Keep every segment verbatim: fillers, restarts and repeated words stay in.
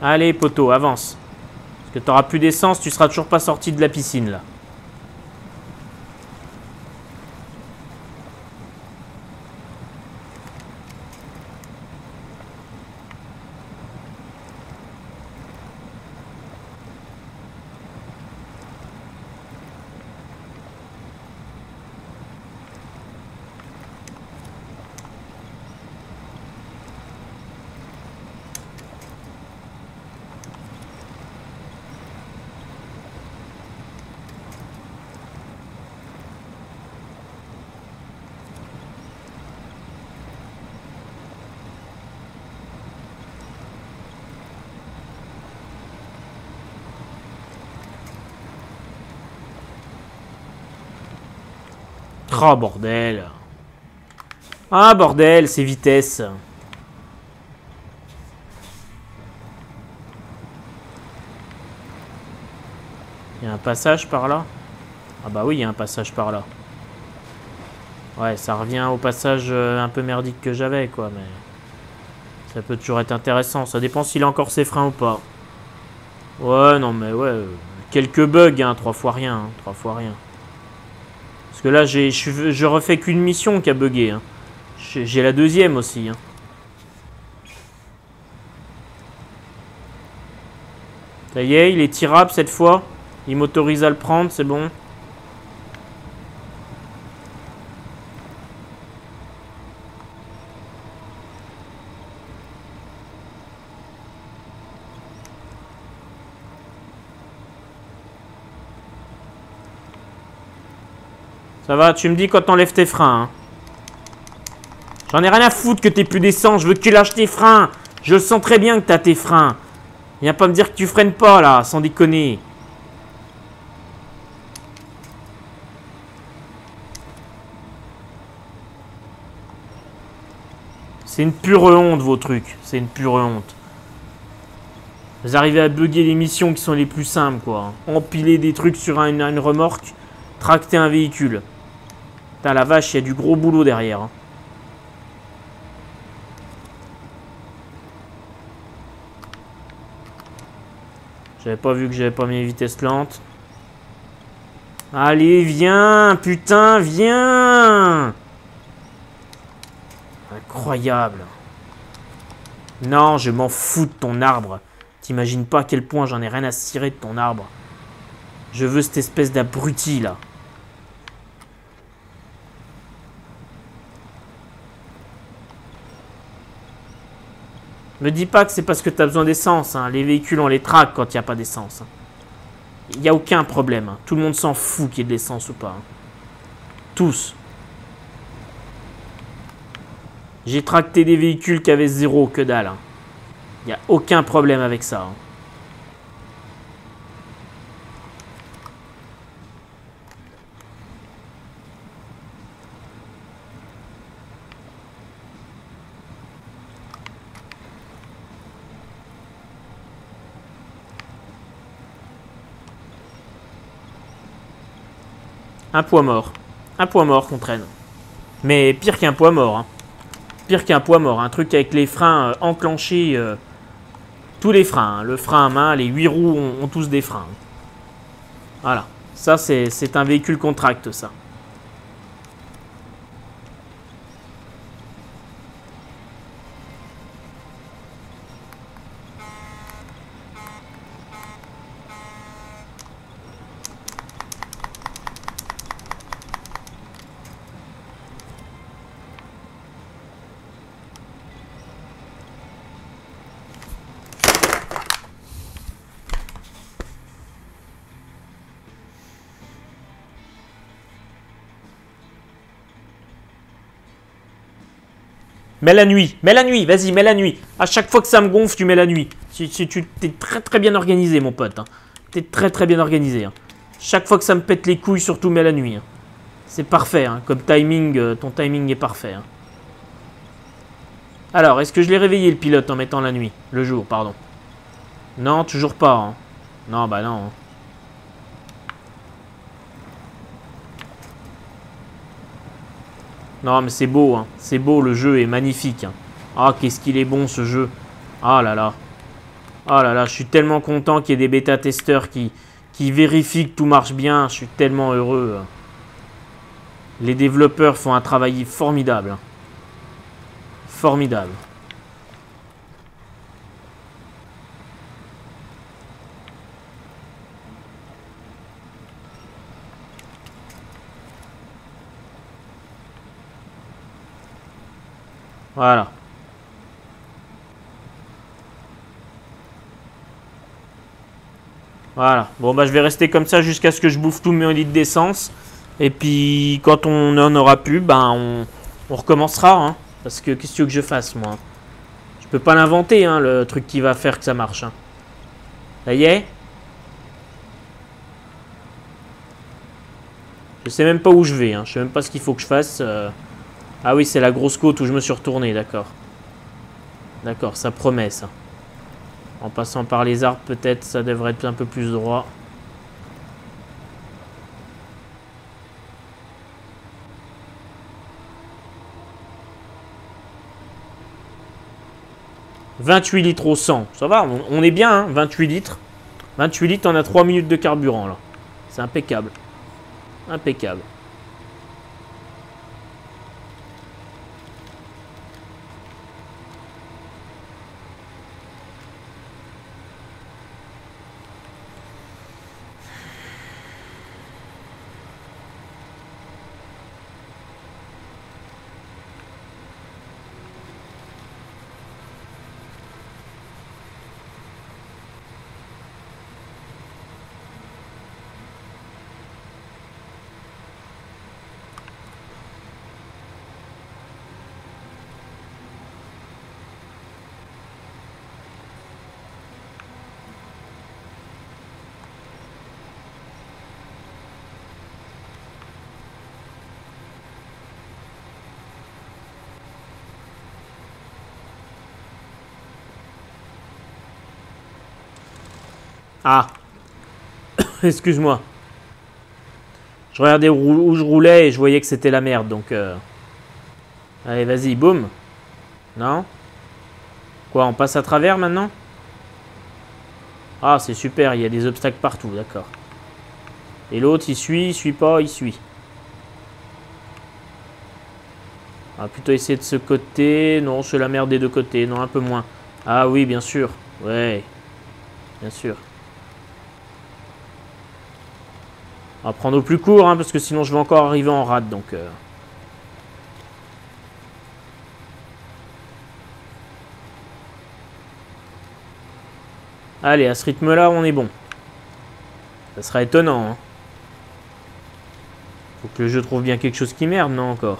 Allez, poteau, avance. Parce que t'auras plus d'essence, tu seras toujours pas sorti de la piscine, là. Oh, bordel. Ah, bordel, c'est vitesse. Il y a un passage par là? Ah bah oui, il y a un passage par là. Ouais, ça revient au passage un peu merdique que j'avais, quoi, mais... ça peut toujours être intéressant. Ça dépend s'il a encore ses freins ou pas. Ouais, non, mais ouais... quelques bugs, hein, trois fois rien, hein, trois fois rien. Parce que là, j'ai, je, je refais qu'une mission qui a bugué. Hein. J'ai la deuxième aussi. Hein. Ça y est, il est tirable cette fois. Il m'autorise à le prendre, c'est bon. Ça va, tu me dis quand t'enlèves tes freins. Hein. J'en ai rien à foutre que t'aies plus d'essence. Je veux que tu lâches tes freins. Je sens très bien que t'as tes freins. Viens pas me dire que tu freines pas là, sans déconner. C'est une pure honte vos trucs. C'est une pure honte. Vous arrivez à bugger les missions qui sont les plus simples quoi. Empiler des trucs sur une, une remorque. Tracter un véhicule. Putain la vache, il y a du gros boulot derrière. Hein. J'avais pas vu que j'avais pas mis les vitesses lentes. Allez, viens, putain, viens. Incroyable. Non, je m'en fous de ton arbre. T'imagines pas à quel point j'en ai rien à cirer de ton arbre. Je veux cette espèce d'abruti là. Me dis pas que c'est parce que t'as besoin d'essence. Hein. Les véhicules, on les traque quand il n'y a pas d'essence. Il hein. n'y a aucun problème. Hein. Tout le monde s'en fout qu'il y ait de l'essence ou pas. Hein. Tous. J'ai tracté des véhicules qui avaient zéro, que dalle. Hein. Il n'y a aucun problème avec ça. Hein. Un poids mort. Un poids mort qu'on traîne. Mais pire qu'un poids mort. Hein. Pire qu'un poids mort. Un truc avec les freins euh, enclenchés. Euh, tous les freins. Hein. Le frein à main, les huit roues ont, ont tous des freins. Voilà. Ça, c'est un véhicule qu'on tracte, ça. Mets la nuit, mets la nuit, vas-y, mets la nuit. À chaque fois que ça me gonfle, tu mets la nuit. Tu, tu, tu t'es très très bien organisé, mon pote. Hein. T'es très très bien organisé. Hein. Chaque fois que ça me pète les couilles, surtout mets la nuit. Hein. C'est parfait, hein. Comme timing, euh, ton timing est parfait. Hein. Alors, est-ce que je l'ai réveillé le pilote en mettant la nuit? Le jour, pardon. Non, toujours pas. Hein. Non, bah non. Hein. Non, mais c'est beau, hein. C'est beau, le jeu est magnifique. Hein. Ah, qu'est-ce qu'il est bon, ce jeu. Ah là là. Oh là là, je suis tellement content qu'il y ait des bêta-testeurs qui, qui vérifient que tout marche bien. Je suis tellement heureux. Les développeurs font un travail formidable. Formidable. Voilà. Voilà. Bon, bah, je vais rester comme ça jusqu'à ce que je bouffe tous mes litres d'essence. Et puis, quand on en aura plus, ben, on, on recommencera. Hein, parce que qu'est-ce que tu veux que je fasse, moi? Je peux pas l'inventer, hein, le truc qui va faire que ça marche. Hein. Ça y est? Je sais même pas où je vais. Hein. Je sais même pas ce qu'il faut que je fasse. Euh... Ah oui, c'est la grosse côte où je me suis retourné, d'accord. D'accord, ça promet, ça. En passant par les arbres, peut-être, ça devrait être un peu plus droit. vingt-huit litres au cent. Ça va, on, on est bien, hein, vingt-huit litres. vingt-huit litres, on a trois minutes de carburant, là. C'est impeccable. Impeccable. Ah. Excuse-moi. Je regardais où, où je roulais et je voyais que c'était la merde, donc... Euh... Allez, vas-y, boum. Non? Quoi, on passe à travers maintenant? Ah, c'est super, il y a des obstacles partout, d'accord. Et l'autre, il suit, il suit pas, il suit. On va plutôt essayer de ce côté. Non, c'est la merde des deux côtés. Non, un peu moins. Ah oui, bien sûr. Ouais. Bien sûr. On va prendre au plus court, hein, parce que sinon je vais encore arriver en rade, donc... Euh... Allez, à ce rythme-là, on est bon. Ça sera étonnant, hein. Faut que le jeu trouve bien quelque chose qui merde, non, encore.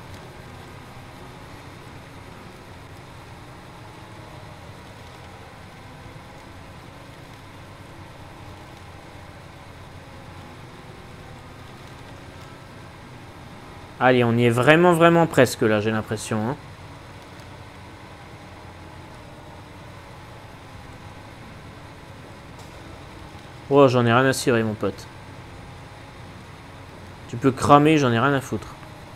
Allez, on y est vraiment, vraiment presque, là, j'ai l'impression, hein. Oh, j'en ai rien à cirer, mon pote. Tu peux cramer, j'en ai rien à foutre.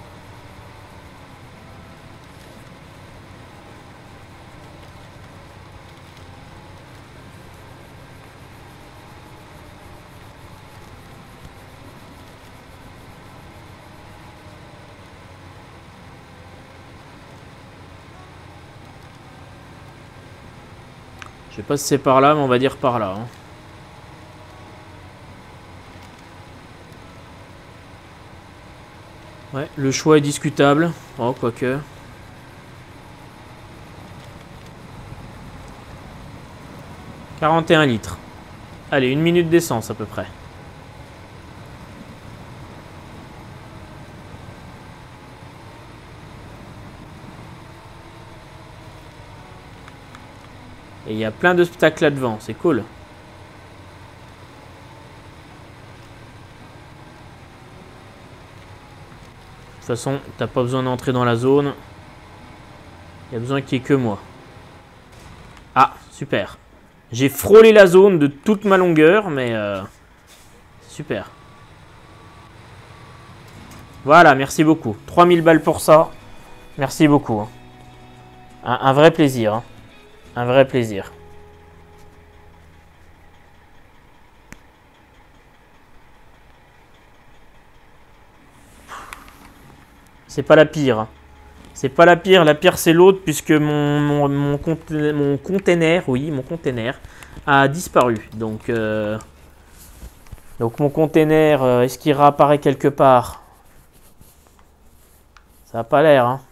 Je sais pas si c'est par là, mais on va dire par là, hein. Ouais, le choix est discutable. Oh, quoique. quarante et un litres. Allez, une minute d'essence à peu près. Et il y a plein d'obstacles là devant, c'est cool. De toute façon, t'as pas besoin d'entrer dans la zone. Il y a besoin qu'il n'y ait que moi. Ah, super. J'ai frôlé la zone de toute ma longueur, mais... Euh, super. Voilà, merci beaucoup. trois mille balles pour ça. Merci beaucoup. Un, un vrai plaisir. Hein. Un vrai plaisir. C'est pas la pire. C'est pas la pire. La pire, c'est l'autre, puisque mon, mon, mon, conte- mon container, oui, mon container a disparu. Donc, euh, donc mon container, euh, est-ce qu'il réapparaît quelque part? Ça n'a pas l'air, hein.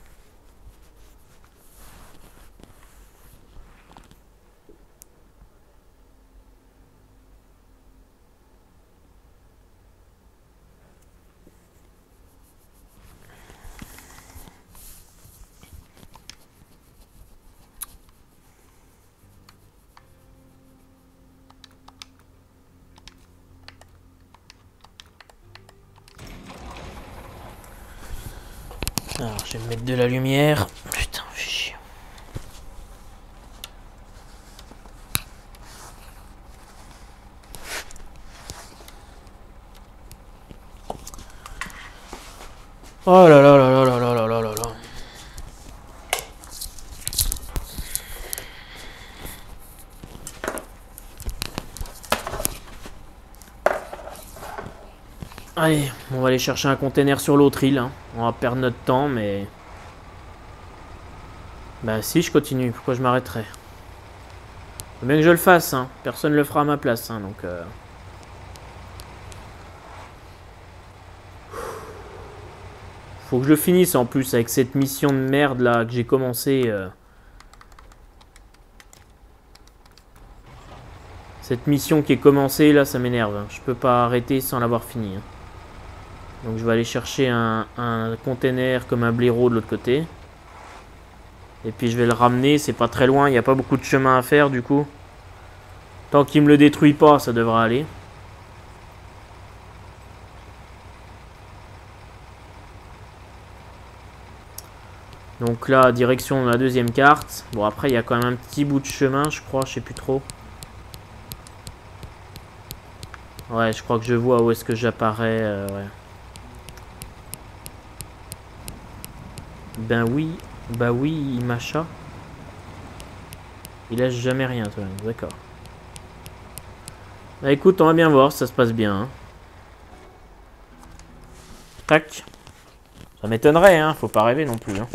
Alors, je vais me mettre de la lumière. Putain, fais chier. Oh là là là là là là là là là là. Allez, on va aller chercher un container sur l'autre île. Hein. On va perdre notre temps, mais... Bah si, je continue. Pourquoi je m'arrêterais? Faut bien que je le fasse. Hein. Personne ne le fera à ma place. Hein, donc... Euh... Faut que je finisse en plus avec cette mission de merde là que j'ai commencé. Euh... Cette mission qui est commencée là, ça m'énerve. Hein. Je peux pas arrêter sans l'avoir fini. Hein. Donc je vais aller chercher un, un container comme un blaireau de l'autre côté. Et puis je vais le ramener, c'est pas très loin, il n'y a pas beaucoup de chemin à faire du coup. Tant qu'il me le détruit pas, ça devrait aller. Donc là, direction de la deuxième carte. Bon après il y a quand même un petit bout de chemin, je crois, je sais plus trop. Ouais, je crois que je vois où est-ce que j'apparais. Euh, ouais. Ben oui, bah oui, Macha. Il lâche jamais rien, toi. D'accord. Bah écoute, on va bien voir si ça se passe bien. Hein. Tac. Ça m'étonnerait, hein. Faut pas rêver non plus. Hein.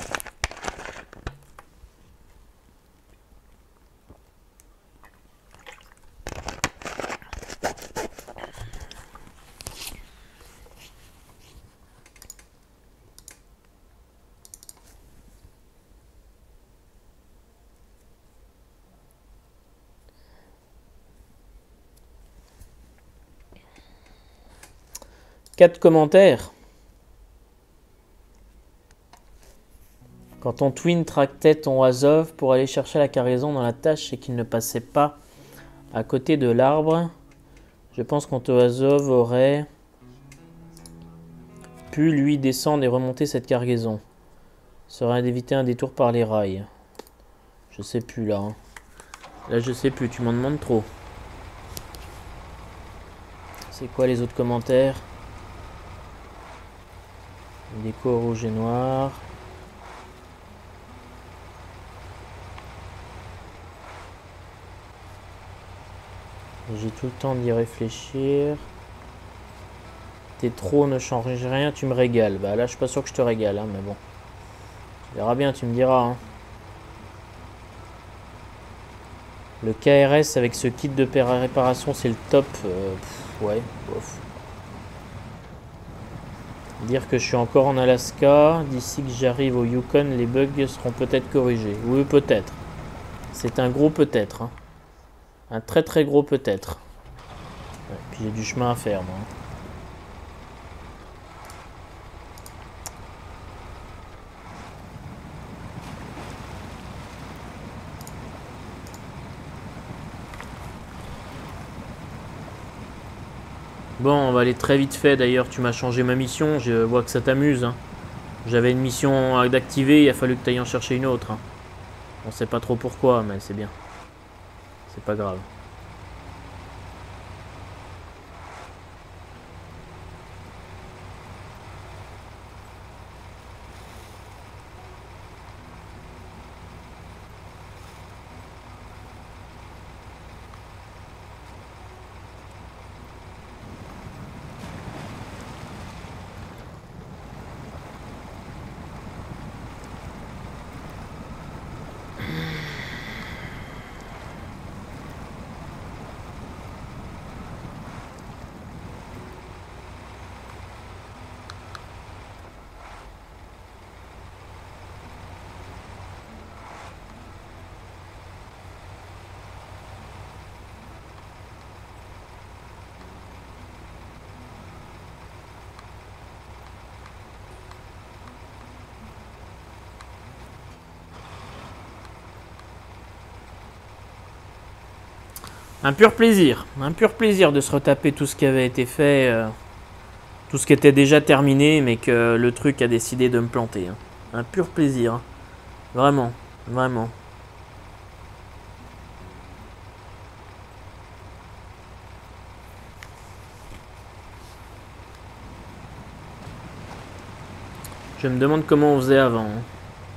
Quatre commentaires. Quand ton twin tractait ton Azov pour aller chercher la cargaison dans la tâche et qu'il ne passait pas à côté de l'arbre, je pense qu'on ton Azov aurait pu lui descendre et remonter cette cargaison. Ça serait d'éviter un détour par les rails. Je sais plus là. Hein. Là je sais plus, tu m'en demandes trop. C'est quoi les autres commentaires? Déco rouge et noir. J'ai tout le temps d'y réfléchir. T'es trop, ne change rien, tu me régales. Bah là, je suis pas sûr que je te régale, hein, mais bon. Tu verras bien, tu me diras. Hein. Le K R S avec ce kit de réparation, c'est le top. Euh, pff, ouais, bof. Dire que je suis encore en Alaska. D'ici que j'arrive au Yukon, les bugs seront peut-être corrigés. Oui, peut-être. C'est un gros peut-être. Hein. Un très très gros peut-être. Ouais, puis j'ai du chemin à faire, moi. Bon, on va aller très vite fait. D'ailleurs, tu m'as changé ma mission. Je vois que ça t'amuse. Hein. J'avais une mission d'activer. Il a fallu que tu ailles en chercher une autre. Hein. On sait pas trop pourquoi, mais c'est bien. C'est pas grave. Un pur plaisir. Un pur plaisir de se retaper tout ce qui avait été fait. Euh, tout ce qui était déjà terminé, mais que le truc a décidé de me planter. Hein. Un pur plaisir. Hein. Vraiment. Vraiment. Je me demande comment on faisait avant. Hein.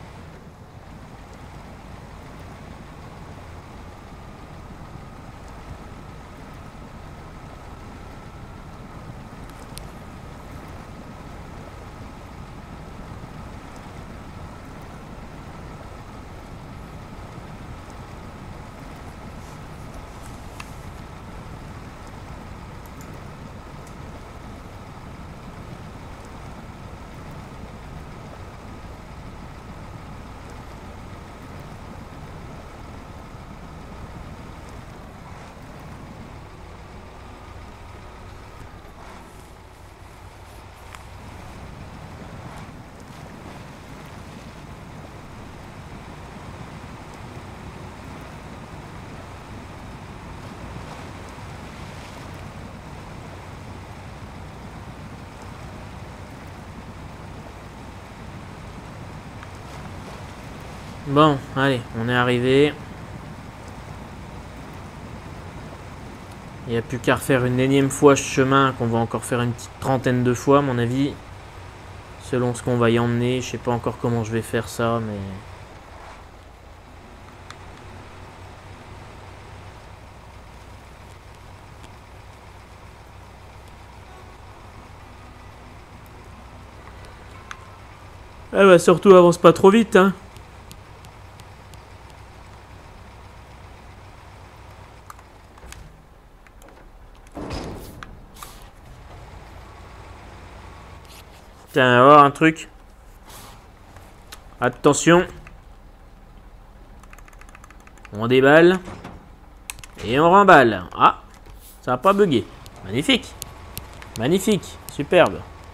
Bon, allez, on est arrivé. Il n'y a plus qu'à refaire une énième fois ce chemin qu'on va encore faire une petite trentaine de fois à mon avis. Selon ce qu'on va y emmener. Je sais pas encore comment je vais faire ça, mais... Ah bah surtout avance pas trop vite, hein. Tiens, on va voir un truc. Attention. On déballe. Et on remballe. Ah, ça va pas bugger. Magnifique. Magnifique. Superbe.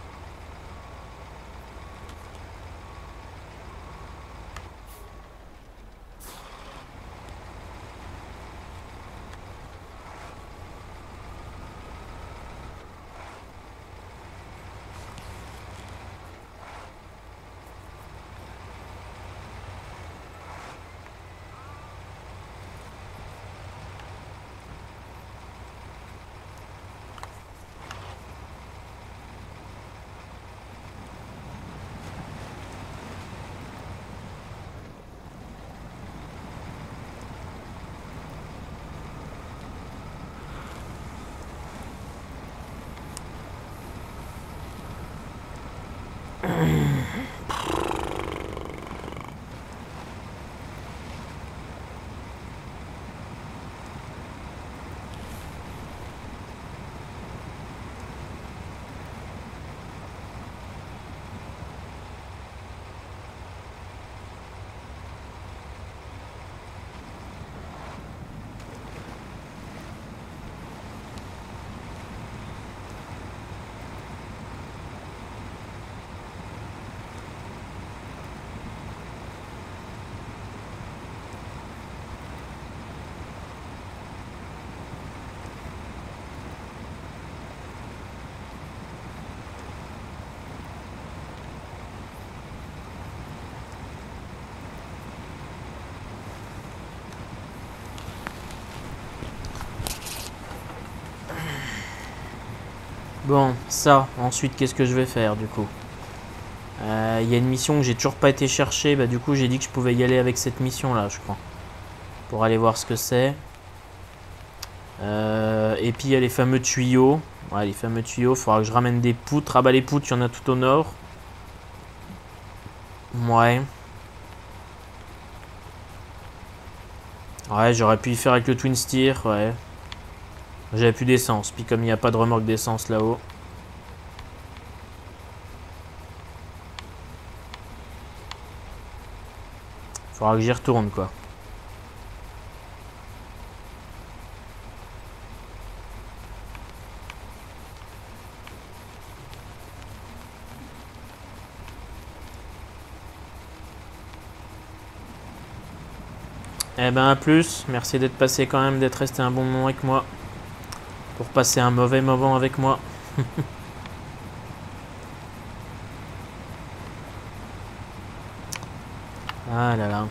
Bon, ça, ensuite, qu'est-ce que je vais faire, du coup? Il euh, y a une mission que j'ai toujours pas été chercher. Bah, du coup, j'ai dit que je pouvais y aller avec cette mission-là, je crois. Pour aller voir ce que c'est. Euh, et puis, il y a les fameux tuyaux. Ouais, les fameux tuyaux. Il faudra que je ramène des poutres. Ah bah, les poutres, il y en a tout au nord. Ouais. Ouais, j'aurais pu y faire avec le Twin Steer, ouais. J'avais plus d'essence. Puis comme il n'y a pas de remorque d'essence là-haut. Faudra que j'y retourne, quoi. Eh ben à plus, merci d'être passé quand même, d'être resté un bon moment avec moi. Pour passer un mauvais moment avec moi. Ah là là.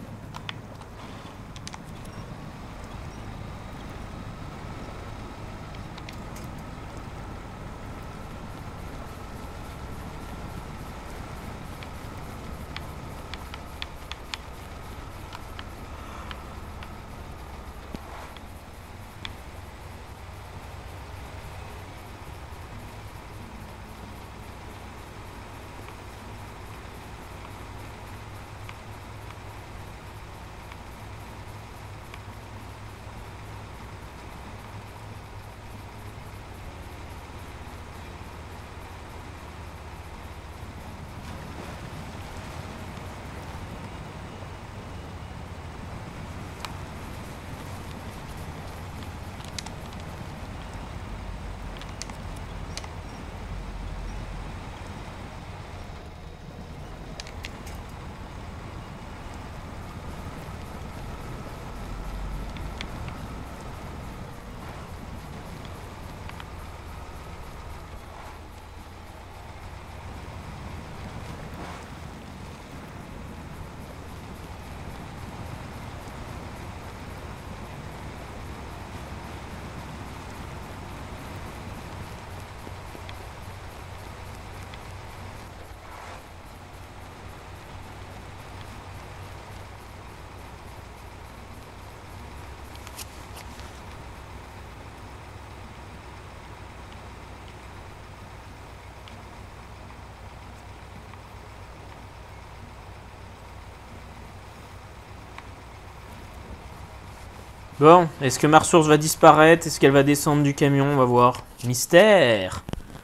Bon, est-ce que ma ressource va disparaître? Est-ce qu'elle va descendre du camion? On va voir. Mystère!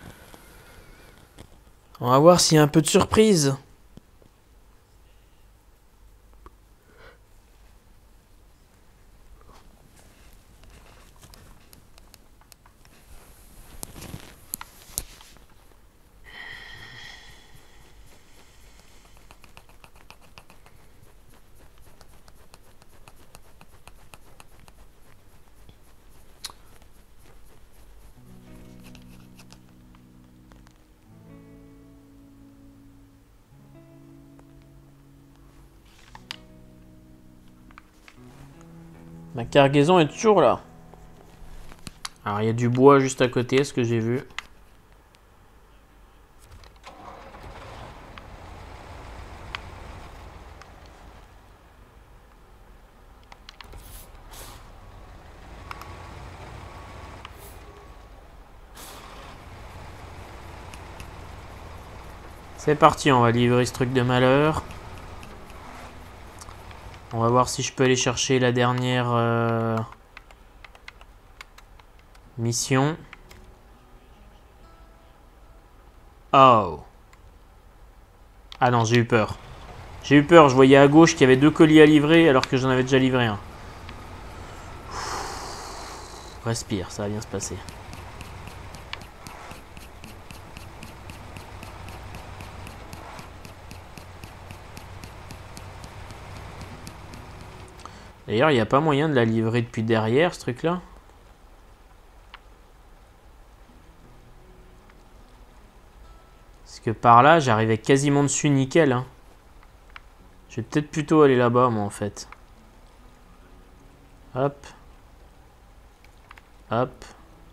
On va voir s'il y a un peu de surprise. Ma cargaison est toujours là. Alors il y a du bois juste à côté, ce que j'ai vu. C'est parti, on va livrer ce truc de malheur. On va voir si je peux aller chercher la dernière euh, mission. Oh. Ah non, j'ai eu peur. J'ai eu peur, je voyais à gauche qu'il y avait deux colis à livrer alors que j'en avais déjà livré un. Respire, ça va bien se passer. D'ailleurs, il n'y a pas moyen de la livrer depuis derrière, ce truc-là? Parce que par là, j'arrivais quasiment dessus nickel. Hein. Je vais peut-être plutôt aller là-bas, moi, en fait. Hop. Hop.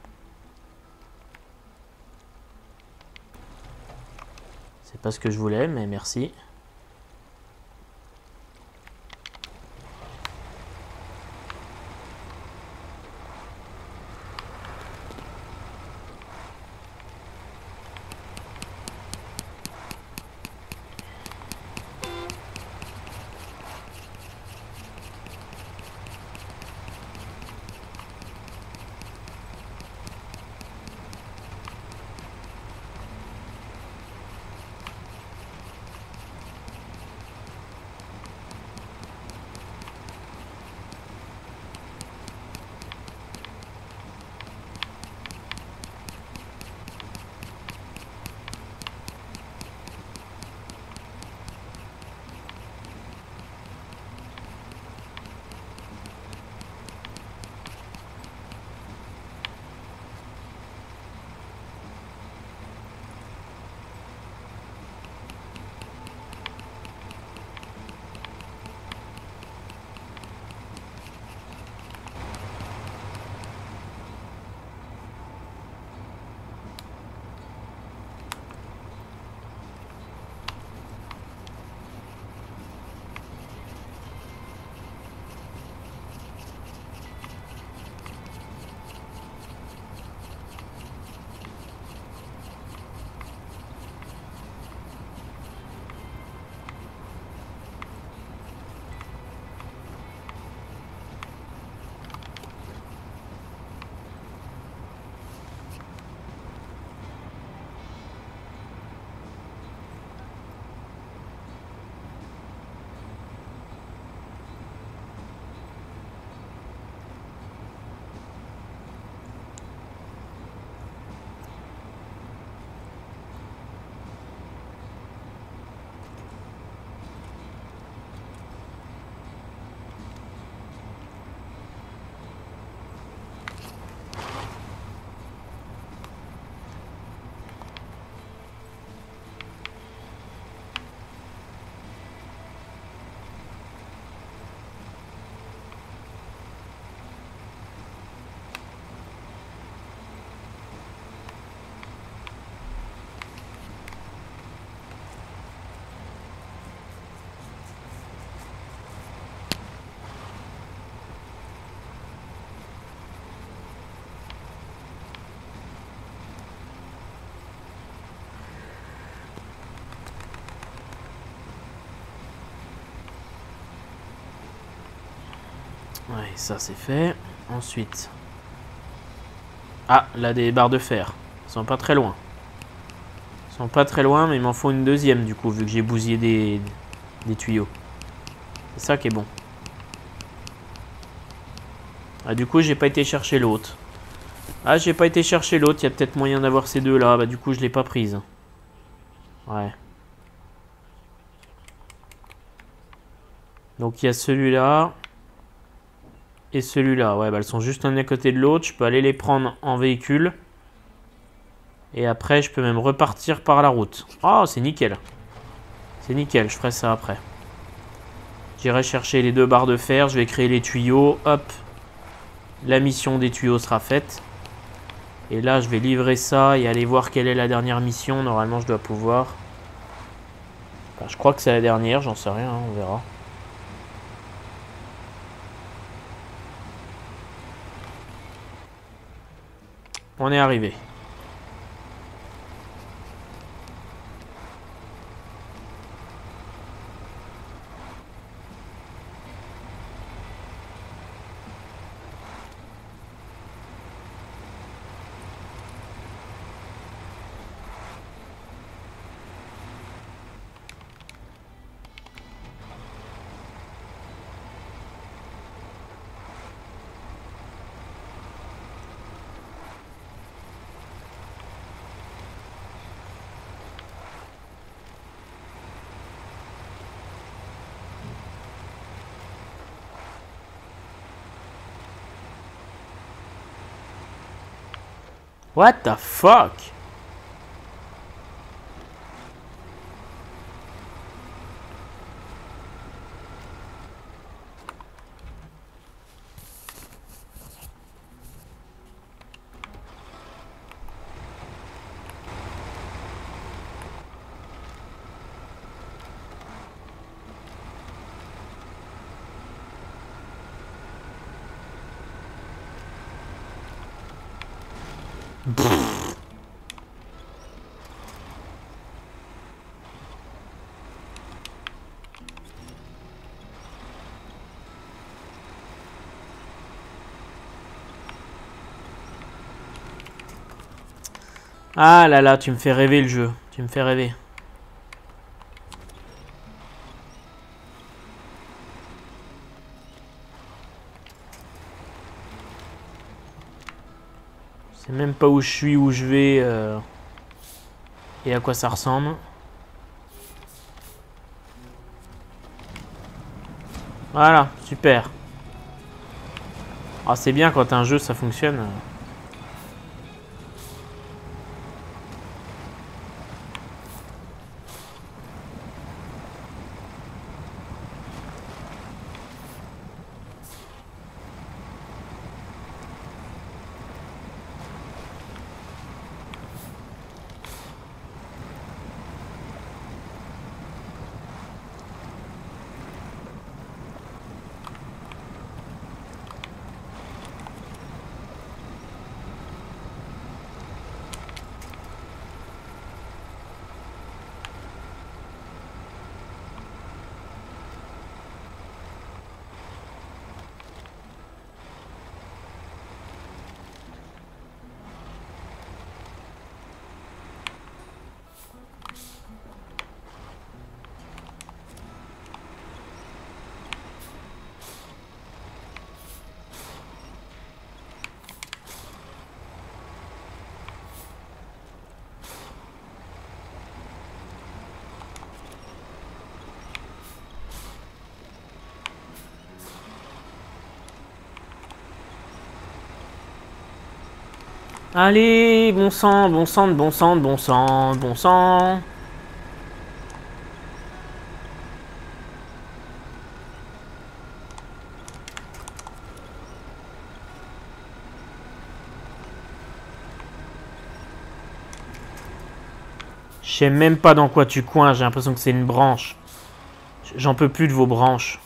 C'est pas ce que je voulais, mais merci. Ouais, ça c'est fait. Ensuite. Ah, là des barres de fer. Ils sont pas très loin. Ils sont pas très loin, mais il m'en faut une deuxième du coup, vu que j'ai bousillé des, des tuyaux. C'est ça qui est bon. Ah, du coup, j'ai pas été chercher l'autre. Ah, j'ai pas été chercher l'autre. Il y a peut-être moyen d'avoir ces deux là. Bah, du coup, je l'ai pas prise. Ouais. Donc, il y a celui-là. Et celui-là. Ouais, bah, elles sont juste l'un à côté de l'autre. Je peux aller les prendre en véhicule. Et après, je peux même repartir par la route. Oh, c'est nickel. C'est nickel. Je ferai ça après. J'irai chercher les deux barres de fer. Je vais créer les tuyaux. Hop. La mission des tuyaux sera faite. Et là, je vais livrer ça et aller voir quelle est la dernière mission. Normalement, je dois pouvoir... Enfin, je crois que c'est la dernière, j'en sais rien, hein, on verra. On est arrivé. What the fuck? Pff. Ah là là, tu me fais rêver le jeu. Tu me fais rêver. Je sais même pas où je suis, où je vais euh, et à quoi ça ressemble. Voilà, super. Ah, c'est bien quand un jeu ça fonctionne. Allez, bon sang, bon sang, bon sang, bon sang, bon sang. Je sais même pas dans quoi tu coins, j'ai l'impression que c'est une branche. J'en peux plus de vos branches.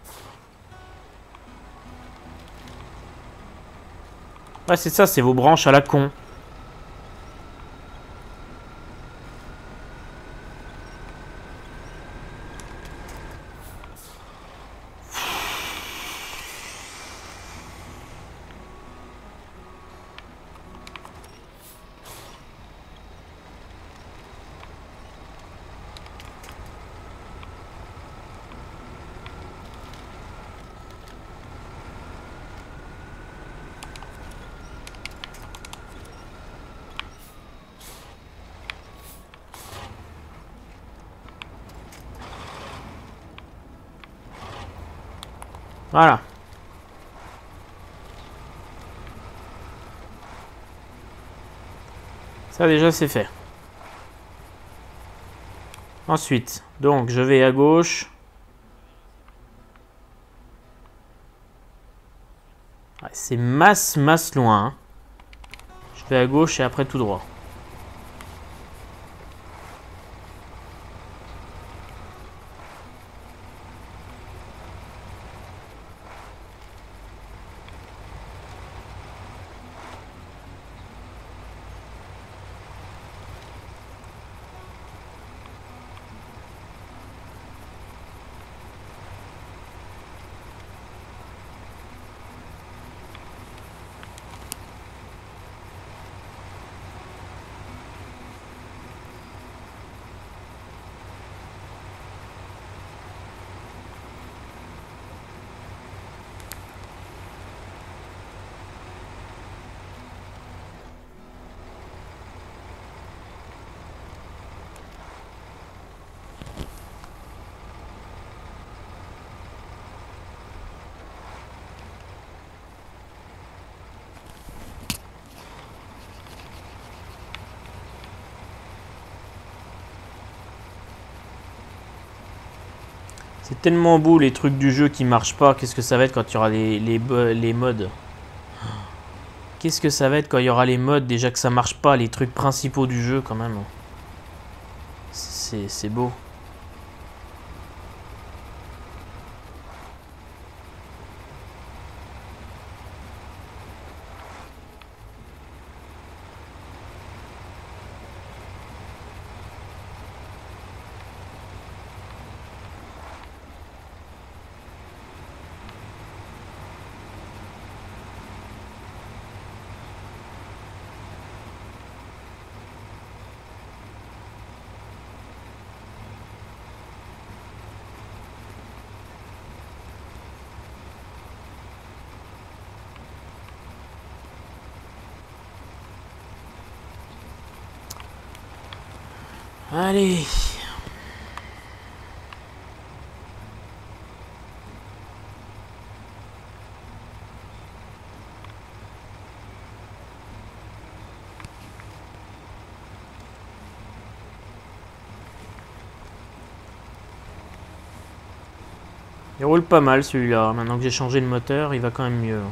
Ouais, c'est ça, c'est vos branches à la con. Voilà. Ça déjà c'est fait. Ensuite, donc je vais à gauche. Ouais, c'est masse, masse loin. Hein. Je vais à gauche et après tout droit. C'est tellement beau les trucs du jeu qui marchent pas. Qu'est-ce que ça va être quand il y aura les, les, les mods? Qu'est-ce que ça va être quand il y aura les mods? Déjà que ça marche pas, les trucs principaux du jeu quand même. C'est beau. Allez. Il roule pas mal celui-là. Maintenant que j'ai changé le moteur, il va quand même mieux.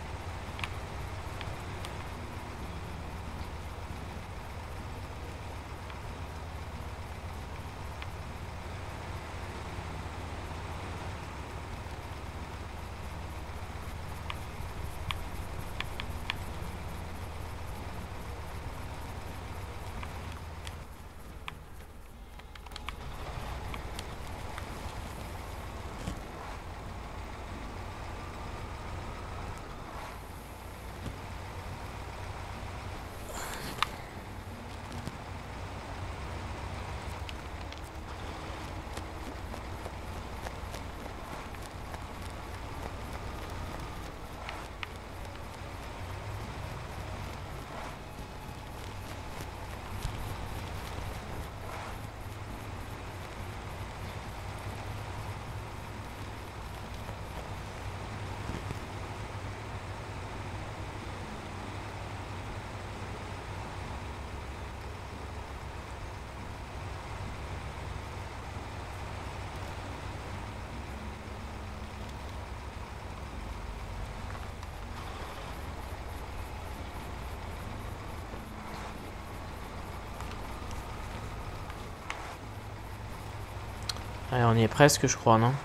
Allez, on y est presque, je crois, non?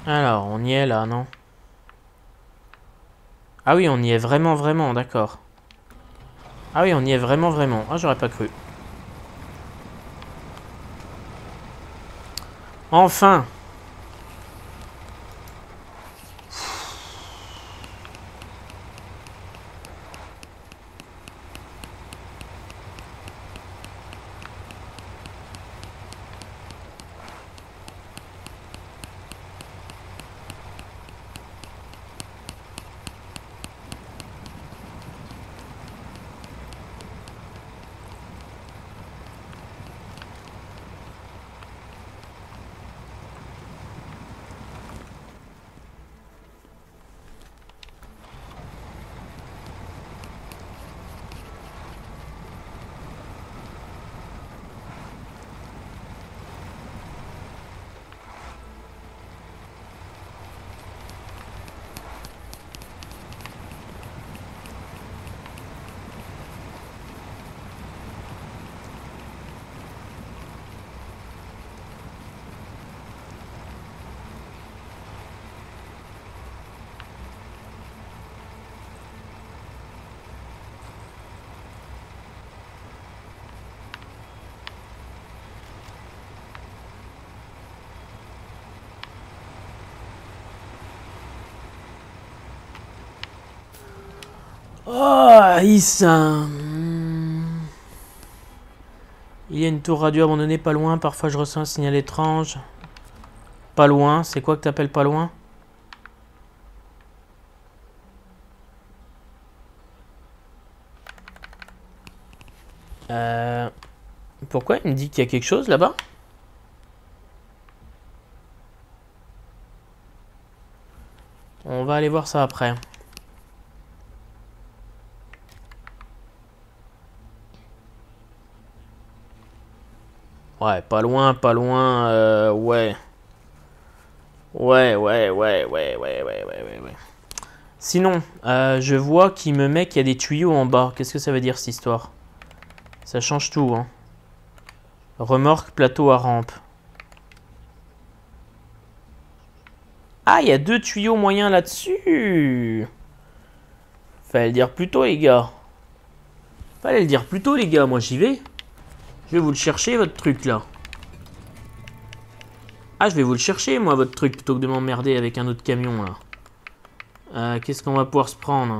Alors, on y est là, non? Ah oui, on y est vraiment, vraiment, d'accord. Ah oui, on y est vraiment, vraiment. Ah, j'aurais pas cru. Enfin! Oh, Issa. Il y a une tour radio abandonnée pas loin. Parfois, je ressens un signal étrange. Pas loin. C'est quoi que t'appelles pas loin? Euh... Pourquoi il me dit qu'il y a quelque chose là-bas? On va aller voir ça après. Ouais, pas loin, pas loin, euh, ouais. Ouais, ouais, ouais, ouais, ouais, ouais, ouais, ouais, ouais. Sinon, euh, je vois qu'il me met qu'il y a des tuyaux en bas. Qu'est-ce que ça veut dire cette histoire? Ça change tout, hein. Remorque, plateau à rampe. Ah, il y a deux tuyaux moyens là-dessus. Fallait le dire plus tôt, les gars. Fallait le dire plus tôt, les gars. Moi, j'y vais. Je vais vous le chercher, votre truc, là. Ah, je vais vous le chercher, moi, votre truc, plutôt que de m'emmerder avec un autre camion, là. Euh, Qu'est-ce qu'on va pouvoir se prendre?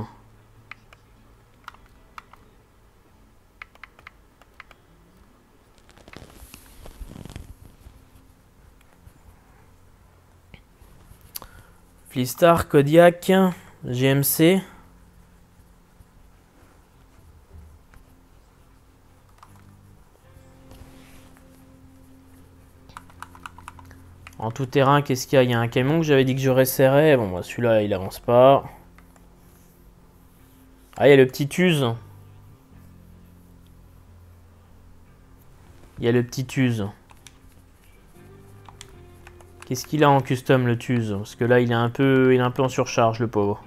Flistar, Kodiak, G M C. En tout terrain, qu'est-ce qu'il y a? Il y a un camion que j'avais dit que je resserrais. Bon, moi, celui-là, il avance pas. Ah, il y a le petit Use. Il y a le petit Use. Qu'est-ce qu'il a en custom, le Tuse? Parce que là, il est un peu, il est un peu en surcharge, le pauvre.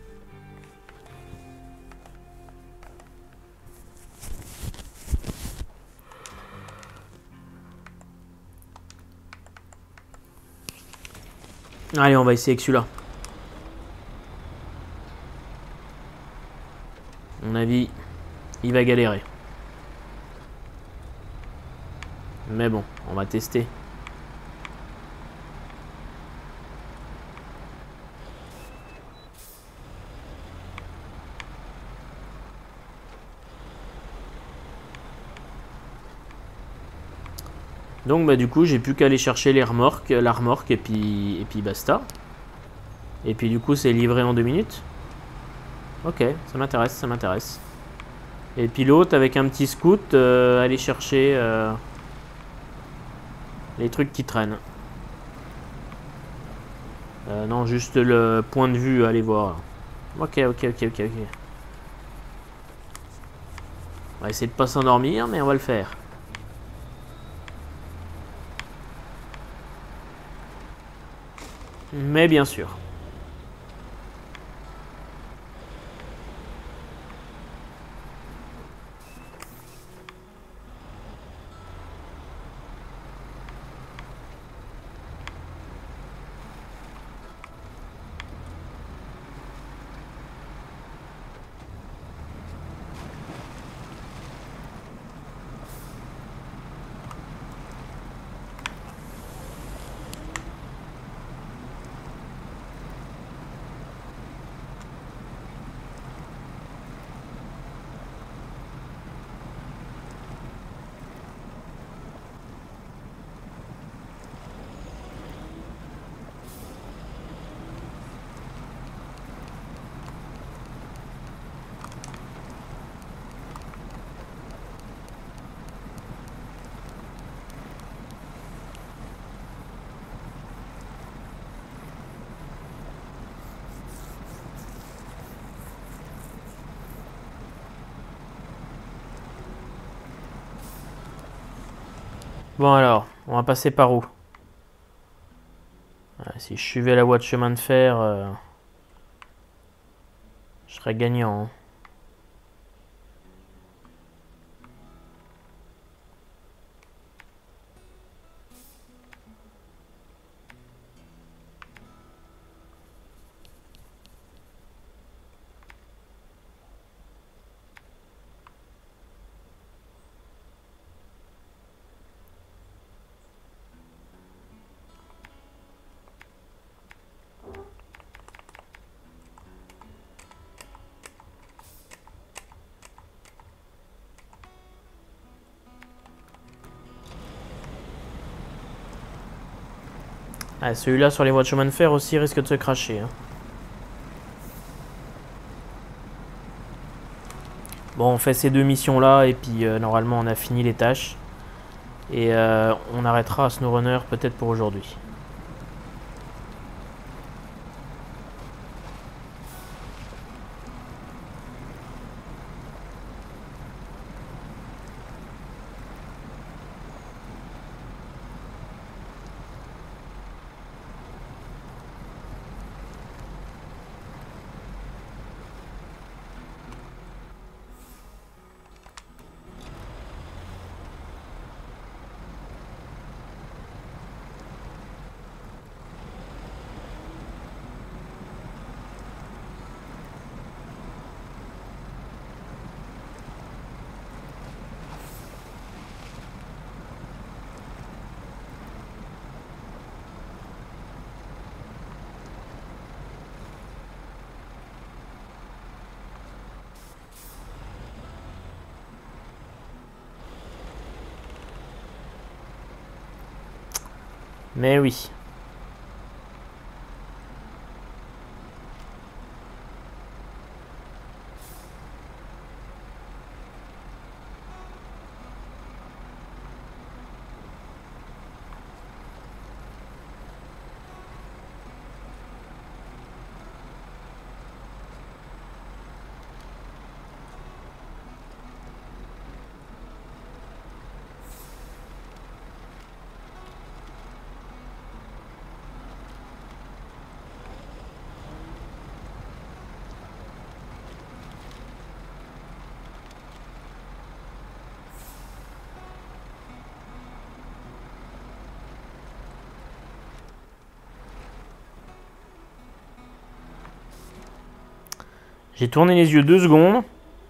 Allez, on va essayer avec celui-là. À mon avis, il va galérer. Mais bon, on va tester. Donc bah du coup j'ai plus qu'à aller chercher les remorques, la remorque et puis, et puis basta. Et puis du coup c'est livré en deux minutes. Ok, ça m'intéresse, ça m'intéresse. Et puis l'autre avec un petit scoot, euh, aller chercher euh, les trucs qui traînent. Euh, non, juste le point de vue, allez voir. Ok, ok, ok, ok, ok. On va essayer de pas s'endormir, mais on va le faire. Mais bien sûr. Bon alors, on va passer par où? Ah, si je suivais la voie de chemin de fer, euh, je serais gagnant. Hein. Ah, celui-là sur les voies de chemin de fer aussi risque de se cracher. Hein. Bon, on fait ces deux missions-là et puis euh, normalement on a fini les tâches. Et euh, on arrêtera SnowRunner peut-être pour aujourd'hui. Mais oui. J'ai tourné les yeux deux secondes.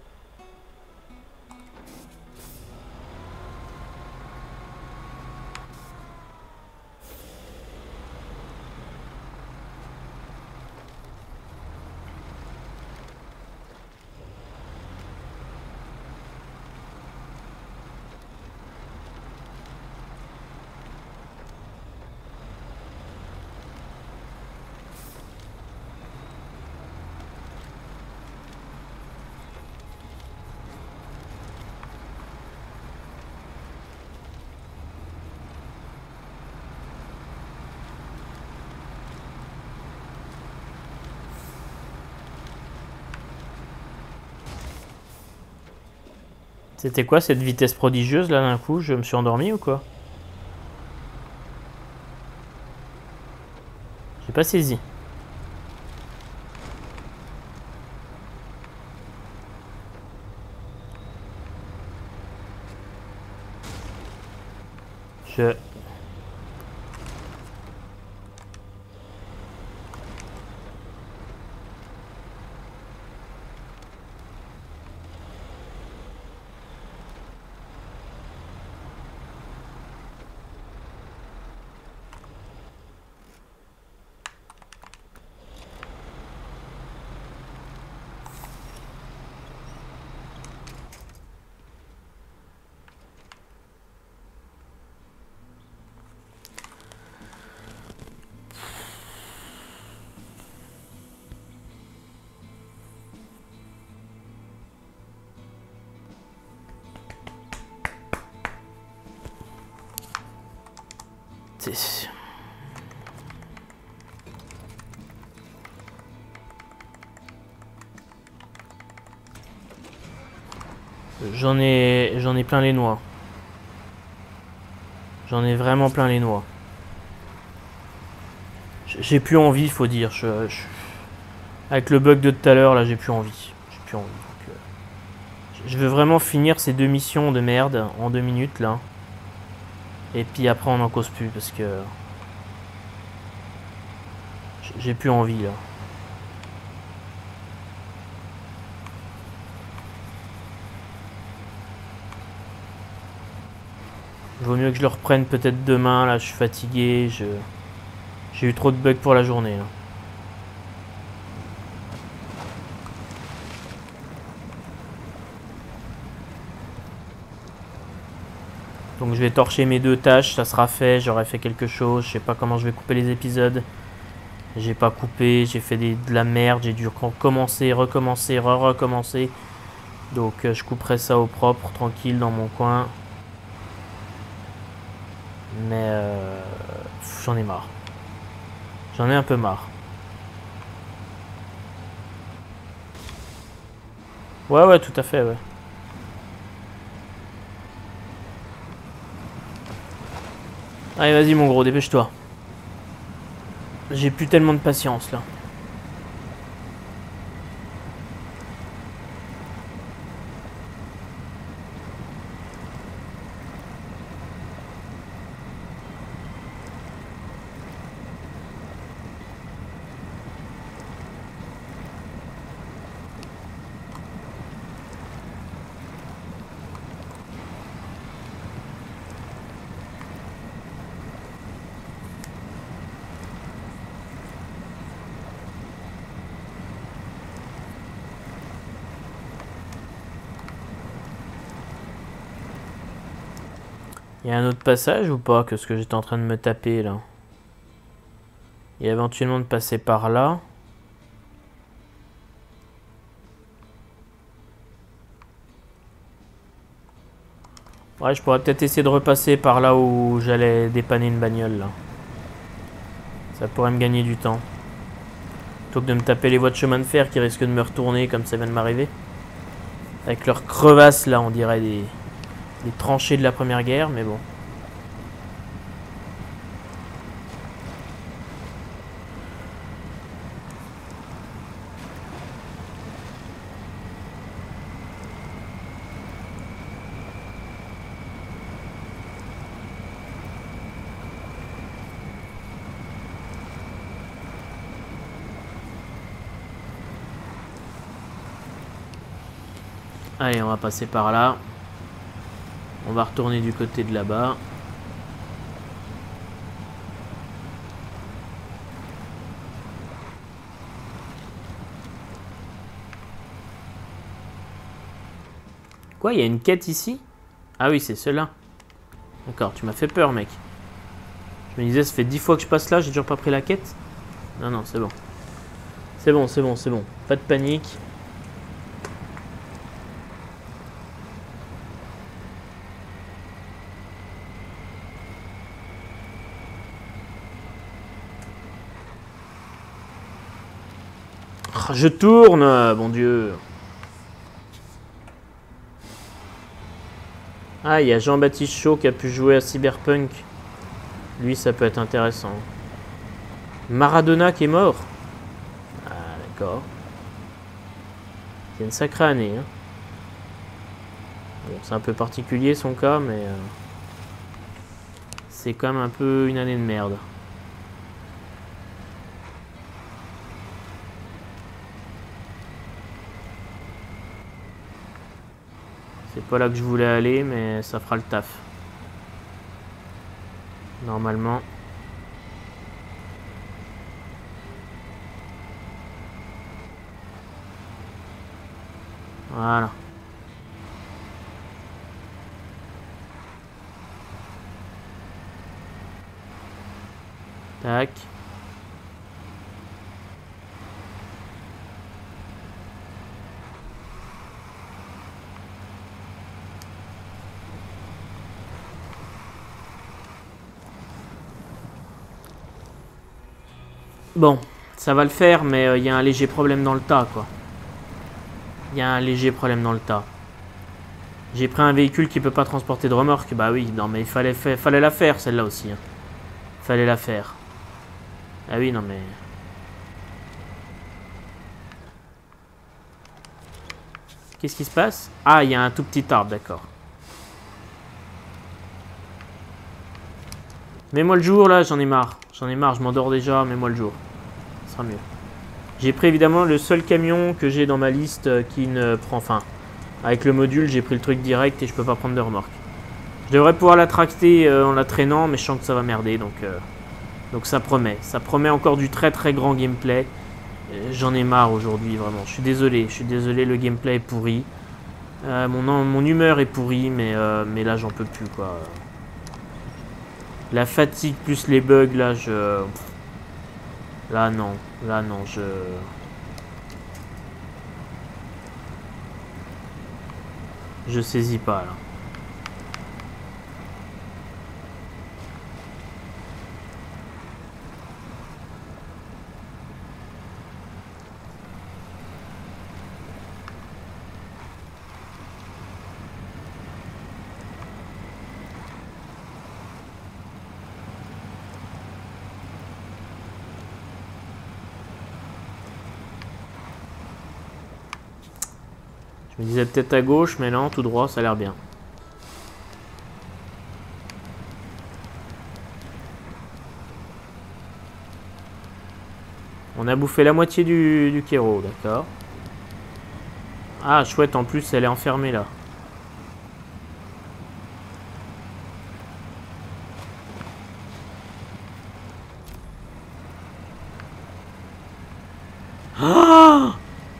C'était quoi cette vitesse prodigieuse là d'un coup? Je me suis endormi ou quoi? J'ai pas saisi. Je... C'est... J'en ai... J'en ai plein les noix. J'en ai vraiment plein les noix. J'ai plus envie, faut dire. Je, je, avec le bug de tout à l'heure, là, j'ai plus envie. J'ai plus envie. Donc, euh, je veux vraiment finir ces deux missions de merde en deux minutes, là. Et puis après, on n'en cause plus, parce que... J'ai plus envie, là. Vaut mieux que je le reprenne peut-être demain, là, je suis fatigué, je... J'ai eu trop de bugs pour la journée, là. Donc je vais torcher mes deux tâches, ça sera fait, j'aurai fait quelque chose, je sais pas comment je vais couper les épisodes. J'ai pas coupé, j'ai fait des, de la merde, j'ai dû recommencer, recommencer, re-recommencer. Donc euh, je couperai ça au propre, tranquille, dans mon coin. Mais euh, j'en ai marre. J'en ai un peu marre. Ouais, ouais, tout à fait, ouais. Allez, vas-y, mon gros, dépêche-toi. J'ai plus tellement de patience, là. Il y a un autre passage ou pas que ce que j'étais en train de me taper là? Il y a éventuellement de passer par là. Ouais, je pourrais peut-être essayer de repasser par là où j'allais dépanner une bagnole là. Ça pourrait me gagner du temps. Plutôt que de me taper les voies de chemin de fer qui risquent de me retourner comme ça vient de m'arriver. Avec leurs crevasses là, on dirait des, des tranchées de la première guerre, mais bon. Allez, on va passer par là. On va retourner du côté de là-bas. Quoi, il y a une quête ici? Ah oui, c'est celle-là. D'accord, tu m'as fait peur, mec. Je me disais, ça fait dix fois que je passe là, j'ai toujours pas pris la quête. Non, non, c'est bon. C'est bon, c'est bon, c'est bon. Pas de panique. Je tourne, bon Dieu. Ah, il y a Jean-Baptiste Chaud qui a pu jouer à Cyberpunk. Lui, ça peut être intéressant. Maradona qui est mort. Ah, d'accord. C'est une sacrée année. Hein. Bon, c'est un peu particulier son cas, mais... Euh, c'est quand même un peu une année de merde. C'est pas là que je voulais aller, mais ça fera le taf. Normalement. Voilà. Tac. Bon, ça va le faire, mais il euh, y a un léger problème dans le tas, quoi. Il y a un léger problème dans le tas. J'ai pris un véhicule qui peut pas transporter de remorque. Bah oui, non mais il fallait, fa fallait la faire celle-là aussi. Hein. Fallait la faire. Ah oui, non mais... Qu'est-ce qui se passe? Ah, il y a un tout petit arbre, d'accord. Mets-moi le jour là, j'en ai marre. J'en ai marre, je m'endors déjà, mets-moi le jour. Ce sera mieux. J'ai pris évidemment le seul camion que j'ai dans ma liste euh, qui ne prend fin. Avec le module, j'ai pris le truc direct et je peux pas prendre de remorque. Je devrais pouvoir la tracter euh, en la traînant, mais je sens que ça va merder, donc, euh, donc ça promet. Ça promet encore du très très grand gameplay. Euh, J'en ai marre aujourd'hui, vraiment. Je suis désolé, je suis désolé, le gameplay est pourri. Euh, mon, mon humeur est pourrie, mais, euh, mais là j'en peux plus, quoi. La fatigue plus les bugs, là, je... Là, non. Là, non, je... Je saisis pas, là. Je me disais peut-être à gauche, mais non, tout droit, ça a l'air bien. On a bouffé la moitié du, du kéro, d'accord. Ah, chouette, en plus, elle est enfermée, là. Ah!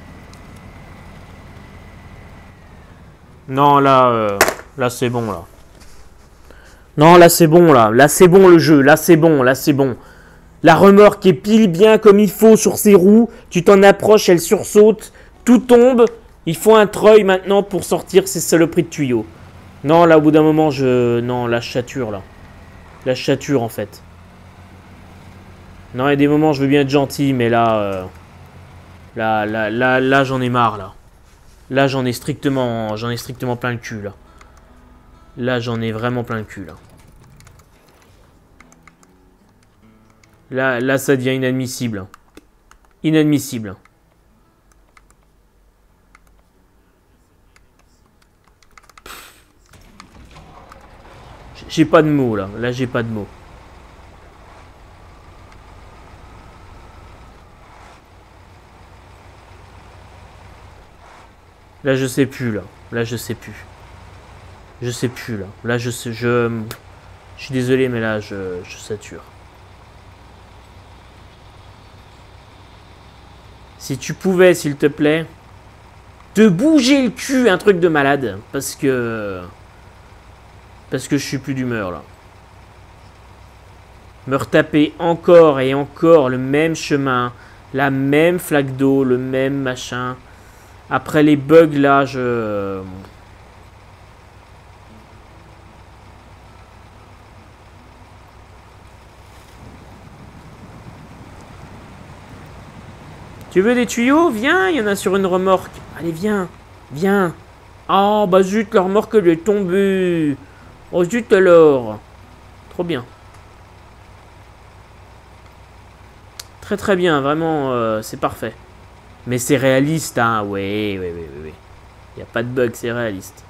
Non, là, euh, là c'est bon, là. Non, là c'est bon, là. Là c'est bon le jeu, là c'est bon, là c'est bon. La remorque est pile bien comme il faut sur ses roues. Tu t'en approches, elle sursaute, tout tombe. Il faut un treuil maintenant pour sortir ces saloperies de tuyaux. Non, là au bout d'un moment, je... Non, la chature, là. La chature, en fait. Non, il y a des moments, je veux bien être gentil, mais là... Euh... Là, là, là, là, j'en ai marre, là. Là, j'en ai strictement, j'en ai strictement plein le cul, là. Là, j'en ai vraiment plein le cul, là. Là, là, ça devient inadmissible. Inadmissible. J'ai pas de mots, là. Là, j'ai pas de mots. Là, je sais plus, là. Là, je sais plus. Je sais plus, là. Là, je sais... Je, je suis désolé, mais là, je, je sature. Si tu pouvais, s'il te plaît, te bouger le cul, un truc de malade. Parce que... Parce que je suis plus d'humeur, là. Me retaper encore et encore le même chemin. La même flaque d'eau, le même machin... Après les bugs, là, je... Tu veux des tuyaux? Viens, il y en a sur une remorque. Allez, viens. Viens. Oh, bah zut, la remorque, elle est tombée. Oh, zut alors. Trop bien. Très très bien, vraiment, euh, c'est parfait. Mais c'est réaliste, hein. Oui, oui, oui, oui. Il n'y a pas de bug, c'est réaliste.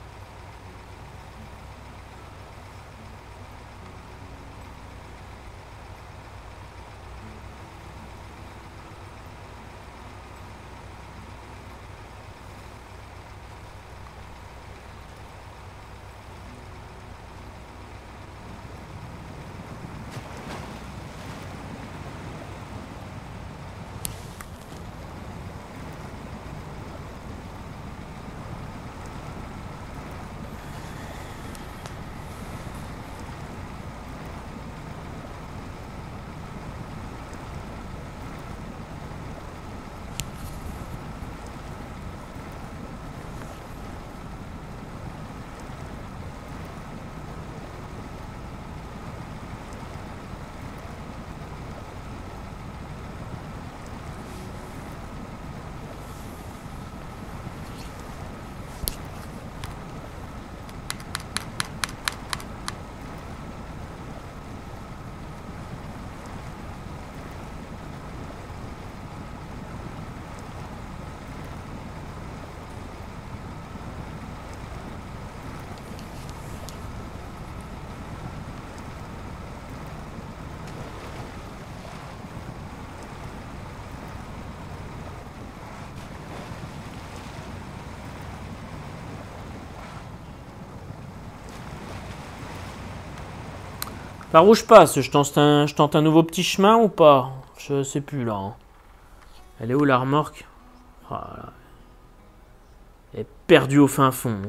Par où je passe? Je tente un, je tente un nouveau petit chemin ou pas? Je sais plus là. Hein. Elle est où la remorque? Oh là. Elle est perdue au fin fond.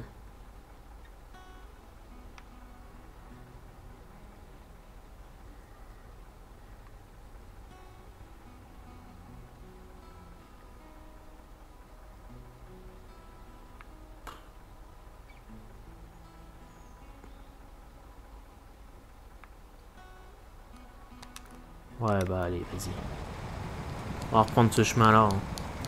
Ouais, bah allez, vas-y. On va reprendre ce chemin-là. Hein.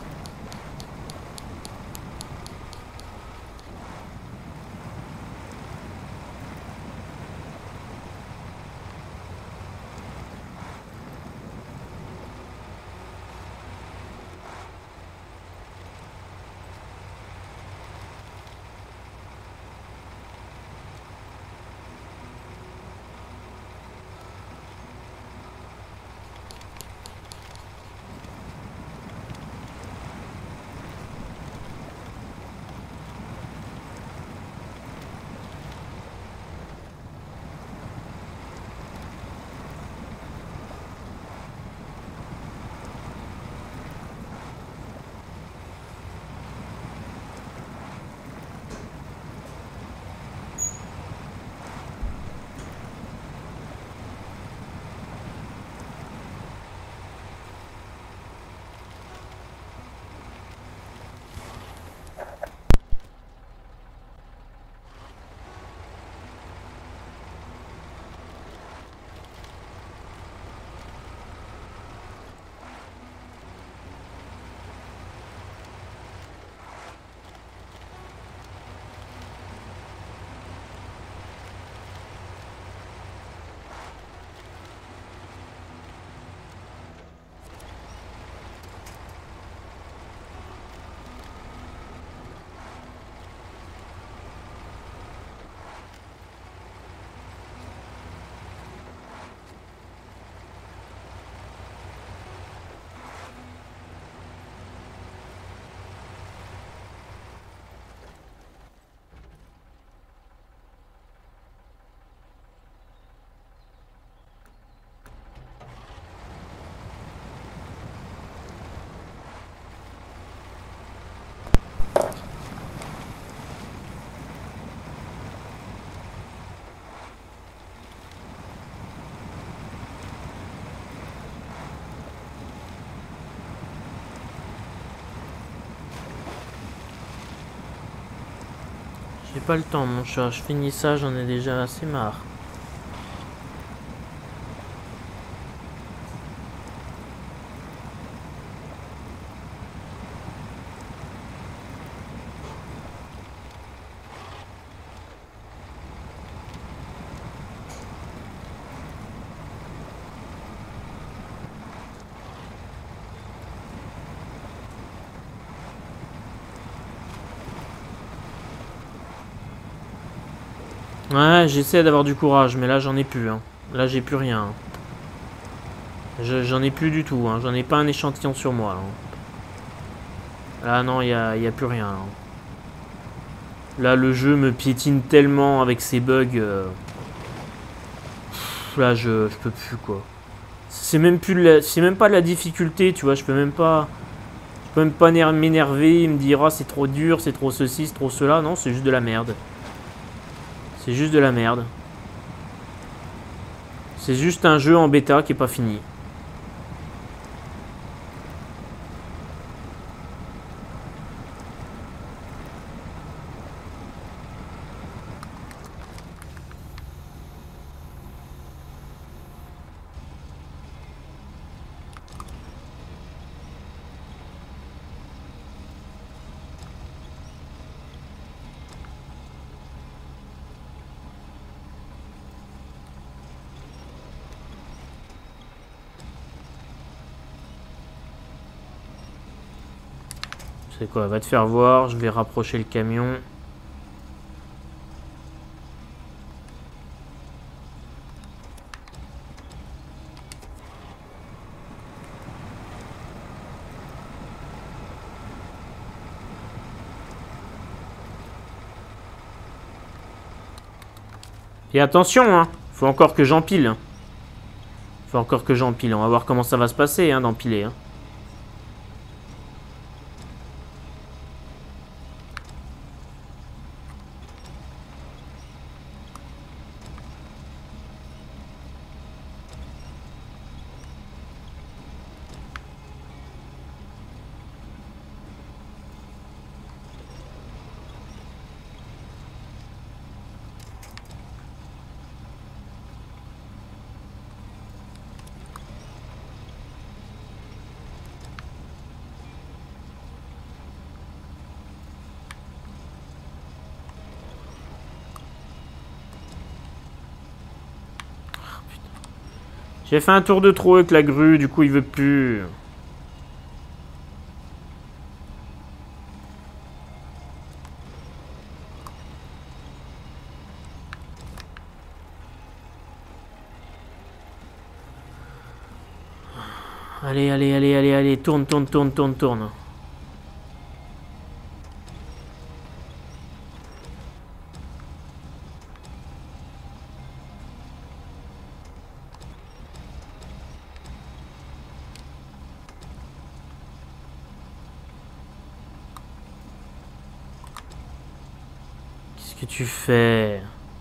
J'ai pas le temps, mon chat. Je finis ça, j'en ai déjà assez marre. Ouais, j'essaie d'avoir du courage, mais là j'en ai plus. Hein. Là j'ai plus rien. J'en ai plus du tout. Hein. J'en ai pas un échantillon sur moi. Là, là non, il n'y a, y a plus rien. Là. Là le jeu me piétine tellement avec ses bugs. Euh... Pff, là je, je peux plus quoi. C'est même plus c'est même pas de la difficulté, tu vois. Je peux même pas. Je peux même pas m'énerver, me dire ah c'est trop dur, c'est trop ceci, c'est trop cela. Non, c'est juste de la merde. C'est juste de la merde. C'est juste un jeu en bêta qui est pas fini. C'est quoi? Va te faire voir, je vais rapprocher le camion. Et attention, hein, faut encore que j'empile. Faut encore que j'empile. On va voir comment ça va se passer hein, d'empiler. Hein. J'ai fait un tour de trop avec la grue, du coup il veut plus. Allez, allez, allez, allez, allez, tourne, tourne, tourne, tourne, tourne. Qu'est-ce que tu fais?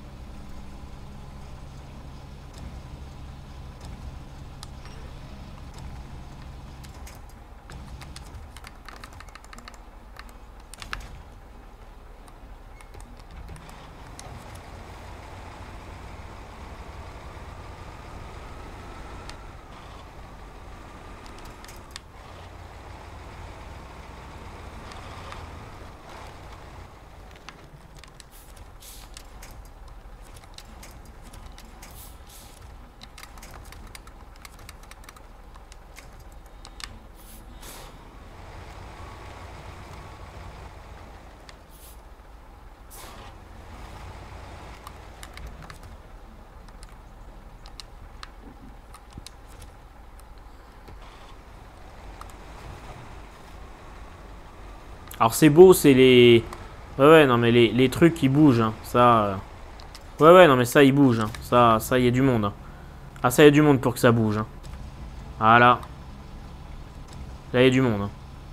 Alors c'est beau, c'est les... Ouais, ouais, non mais les, les trucs qui bougent, hein. Ça... euh, Ouais, ouais, non mais ça, il bouge, hein. Ça, ça, il y a du monde. Hein. Ah, ça, il y a du monde pour que ça bouge. Hein. Voilà. Là, il y a du monde. Hein.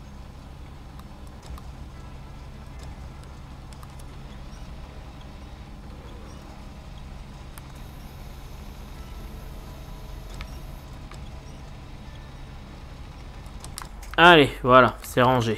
Allez, voilà, c'est rangé.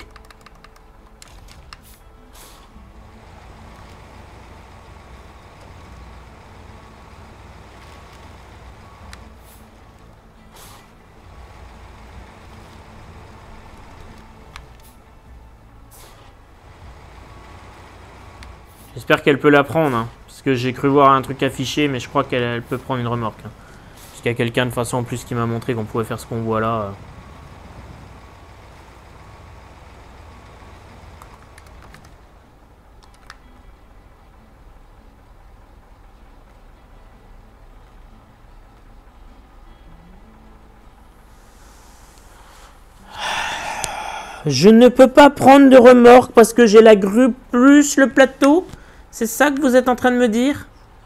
J'espère qu'elle peut la prendre, hein, parce que j'ai cru voir un truc affiché, mais je crois qu'elle peut prendre une remorque. Hein. Parce qu'il y a quelqu'un de façon en plus qui m'a montré qu'on pouvait faire ce qu'on voit là. Euh. Je ne peux pas prendre de remorque parce que j'ai la grue plus le plateau. C'est ça que vous êtes en train de me dire?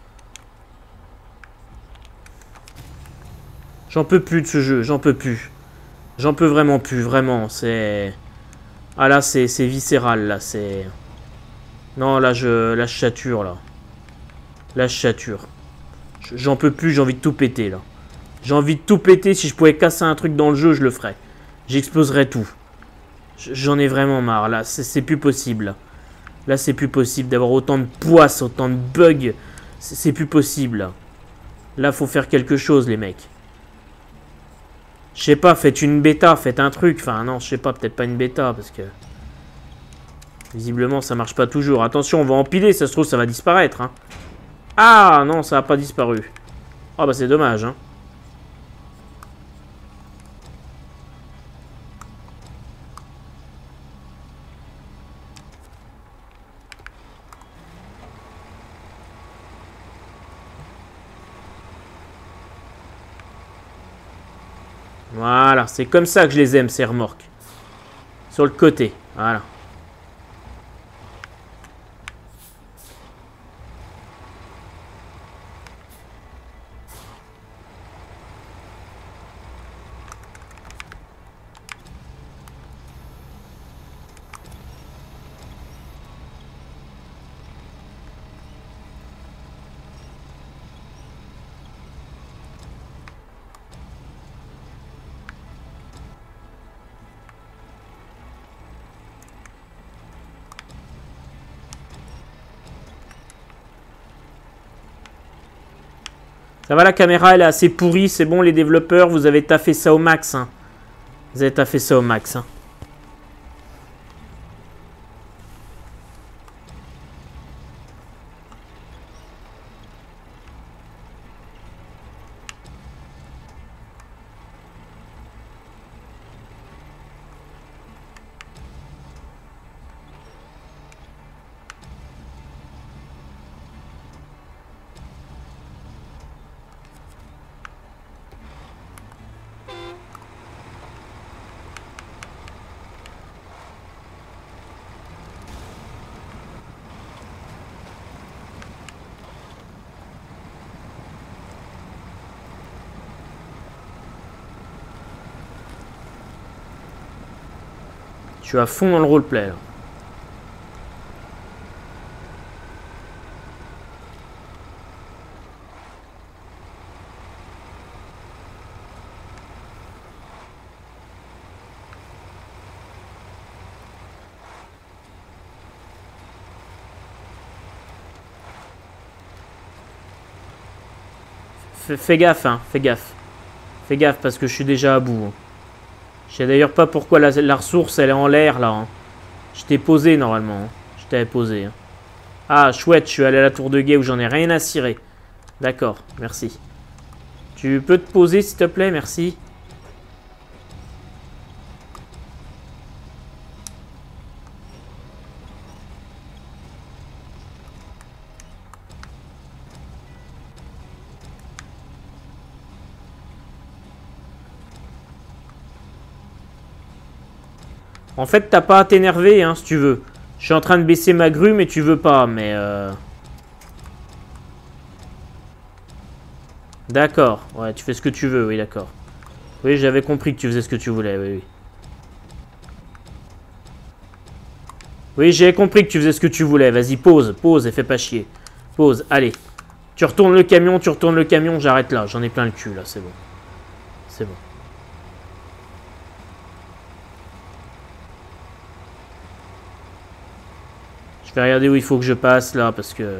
J'en peux plus de ce jeu, j'en peux plus. J'en peux vraiment plus, vraiment. C'est... Ah là, c'est viscéral, là. C'est... Non, là, je, là, je chature, là. Là, je chature. J'en peux plus, j'ai envie de tout péter, là. J'ai envie de tout péter. Si je pouvais casser un truc dans le jeu, je le ferais. J'exploserais tout. J'en ai vraiment marre, là. C'est plus possible, là. Là, c'est plus possible d'avoir autant de poisse, autant de bugs. C'est plus possible, là. Là, faut faire quelque chose, les mecs. Je sais pas, faites une bêta, faites un truc. Enfin, non, je sais pas, peut-être pas une bêta, parce que... Visiblement, ça marche pas toujours. Attention, on va empiler, ça se trouve, ça va disparaître. Hein. Ah, non, ça a pas disparu. Ah, oh, bah c'est dommage, hein. Voilà, c'est comme ça que je les aime, ces remorques. Sur le côté, voilà. Ça va, la caméra, elle est assez pourrie. C'est bon, les développeurs, vous avez taffé ça au max. Hein. Vous avez taffé ça au max. Hein. Je suis à fond dans le roleplay là. Fais, fais gaffe, hein, fais gaffe. Fais gaffe parce que je suis déjà à bout. Hein. Je sais d'ailleurs pas pourquoi la, la ressource elle est en l'air là. Hein. Je t'ai posé normalement. Hein. Je t'avais posé. Hein. Ah chouette, je suis allé à la tour de guet où j'en ai rien à cirer. D'accord, merci. Tu peux te poser s'il te plaît, merci. En fait, t'as pas à t'énerver, hein, si tu veux. Je suis en train de baisser ma grue, mais tu veux pas, mais... Euh... D'accord. Ouais, tu fais ce que tu veux, oui, d'accord. Oui, j'avais compris que tu faisais ce que tu voulais, oui, oui. Oui, j'ai compris que tu faisais ce que tu voulais. Vas-y, pose, pose et fais pas chier. Pose, allez. Tu retournes le camion, tu retournes le camion, j'arrête là. J'en ai plein le cul, là, c'est bon. C'est bon. Je vais regarder où il faut que je passe, là, parce que...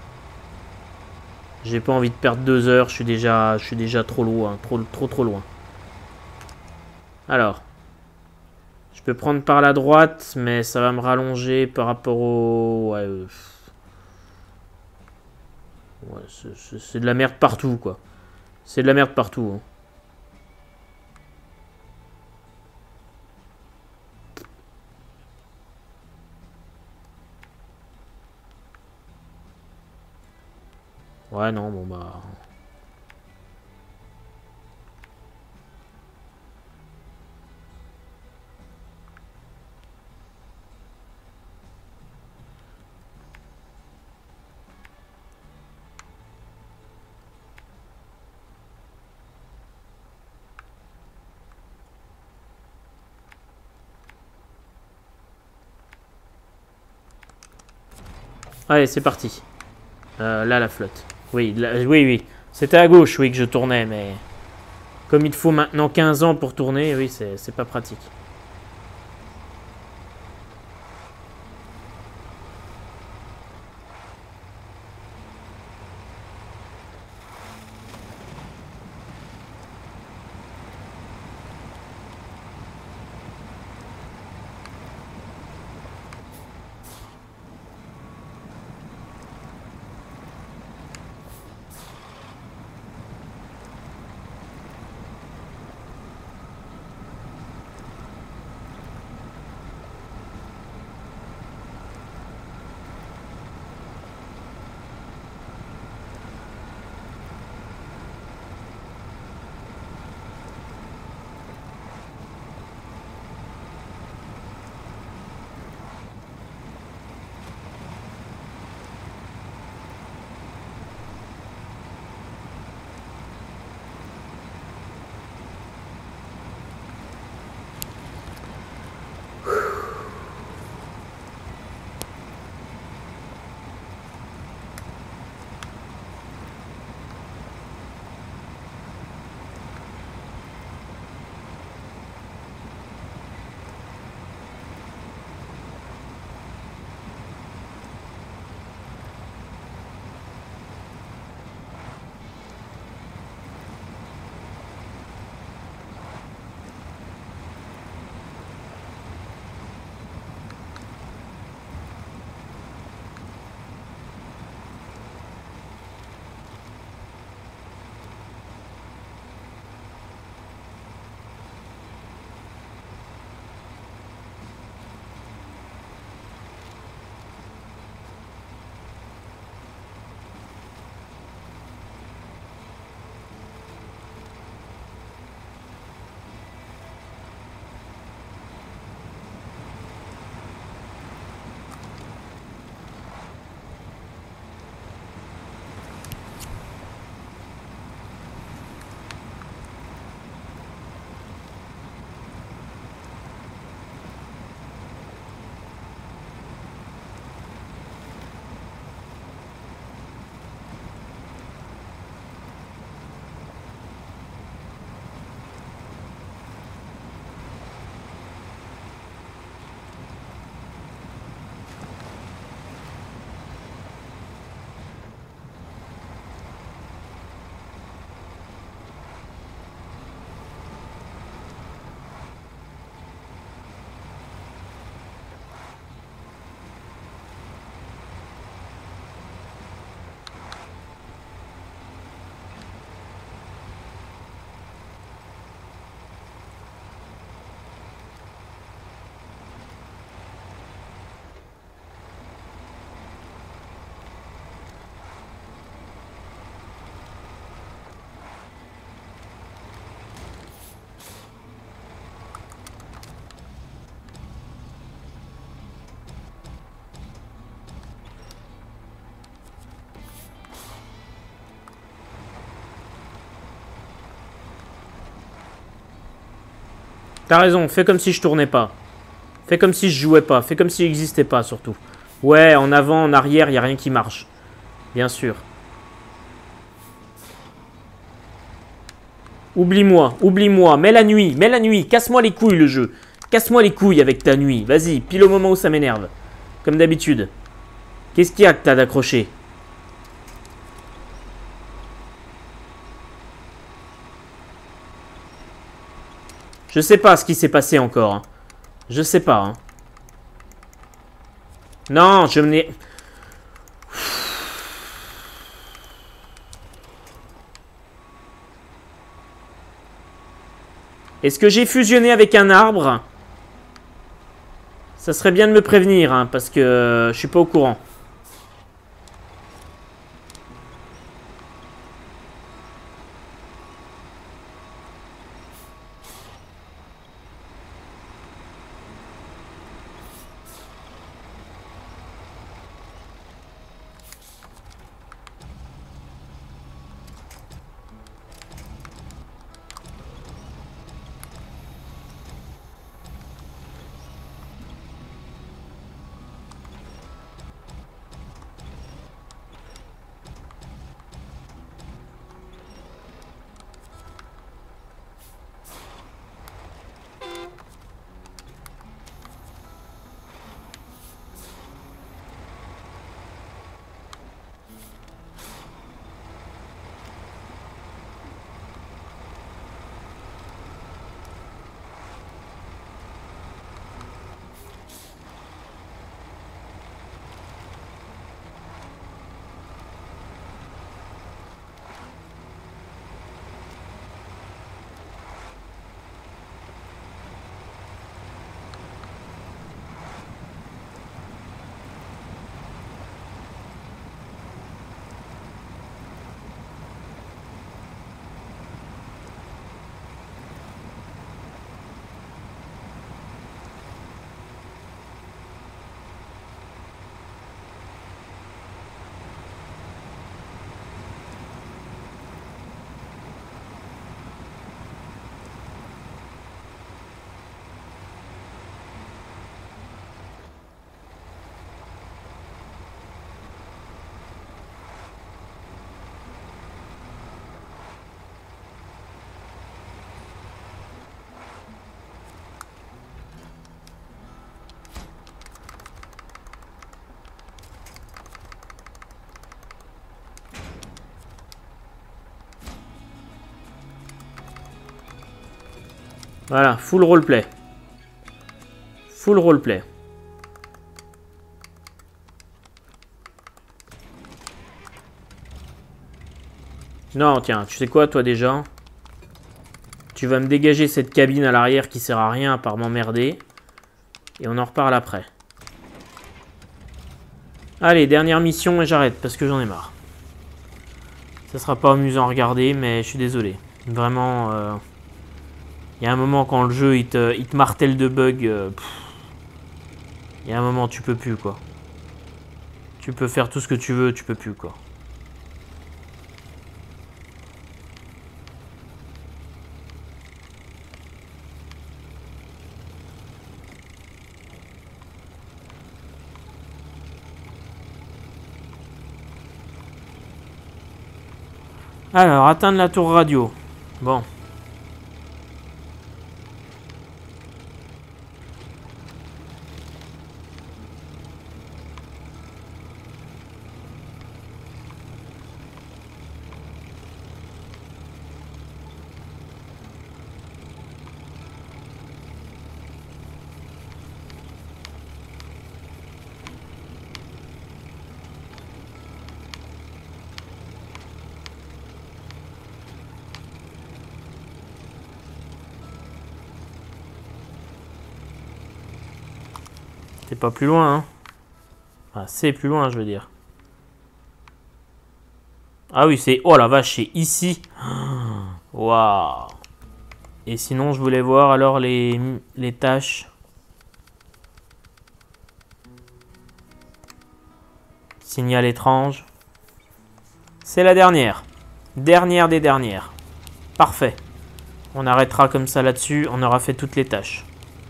J'ai pas envie de perdre deux heures, je suis déjà, je suis déjà trop loin, trop, trop, trop loin. Alors... Je peux prendre par la droite, mais ça va me rallonger par rapport au... Ouais, euh... ouais c'est de la merde partout, quoi. C'est de la merde partout. Hein. Ouais, non, bon, bah... Allez, c'est parti. Euh, là, la flotte. Oui, là, oui, oui. C'était à gauche, oui, que je tournais, mais... Comme il faut maintenant quinze ans pour tourner, oui, c'est pas pratique. T'as raison, fais comme si je tournais pas. Fais comme si je jouais pas. Fais comme s'il n'existait pas, surtout. Ouais, en avant, en arrière, il n'y a rien qui marche. Bien sûr. Oublie-moi, oublie-moi. Mets la nuit, mets la nuit. Casse-moi les couilles, le jeu. Casse-moi les couilles avec ta nuit. Vas-y, pile au moment où ça m'énerve. Comme d'habitude. Qu'est-ce qu'il y a que t'as d'accroché? Je sais pas ce qui s'est passé encore. Hein. Je sais pas. Hein. Non, je me n'ai... Est-ce que j'ai fusionné avec un arbre? Ça serait bien de me prévenir, hein, parce que euh, je suis pas au courant. Voilà, full roleplay. Full roleplay. Non, tiens, tu sais quoi, toi, déjà? Tu vas me dégager cette cabine à l'arrière qui sert à rien à part m'emmerder. Et on en reparle après. Allez, dernière mission et j'arrête parce que j'en ai marre. Ça sera pas amusant à regarder, mais je suis désolé. Vraiment... Euh... Il y a un moment quand le jeu il te, il te martèle de bugs, euh, il y a un moment tu peux plus quoi. Tu peux faire tout ce que tu veux, tu peux plus quoi. Alors, atteindre la tour radio. Bon. C'est pas plus loin, hein. Ah, c'est plus loin, je veux dire. Ah oui, c'est... Oh la vache, c'est ici. Waouh. Et sinon, je voulais voir alors les, les tâches. Signal étrange. C'est la dernière. Dernière des dernières. Parfait. On arrêtera comme ça là-dessus, on aura fait toutes les tâches.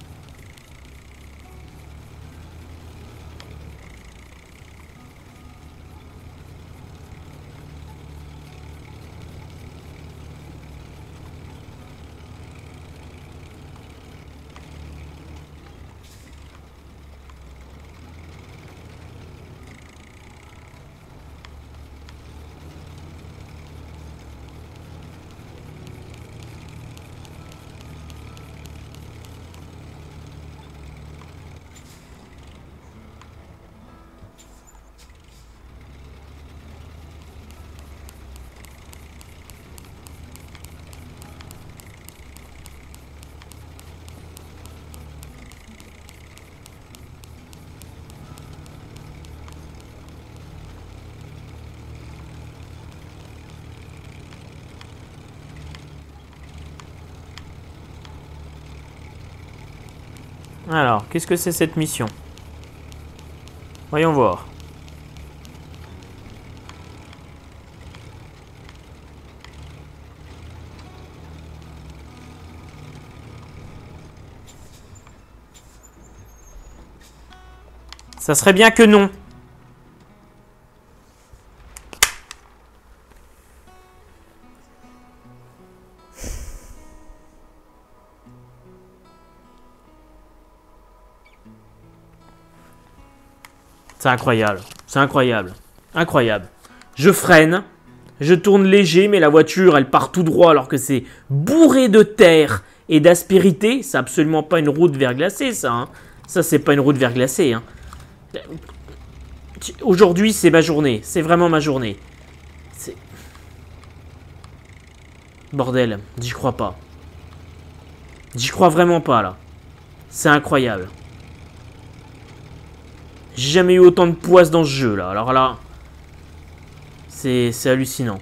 Alors, qu'est-ce que c'est cette mission? Voyons voir. Ça serait bien que non. C'est incroyable, c'est incroyable, incroyable. Je freine, je tourne léger, mais la voiture, elle part tout droit alors que c'est bourré de terre et d'aspérité. C'est absolument pas une route verglacée, ça. Hein. Ça, c'est pas une route verglacée. Hein. Aujourd'hui, c'est ma journée. C'est vraiment ma journée. C'est... Bordel, j'y crois pas. J'y crois vraiment pas, là. C'est incroyable. J'ai jamais eu autant de poisse dans ce jeu, là. Alors là, c'est c'est hallucinant.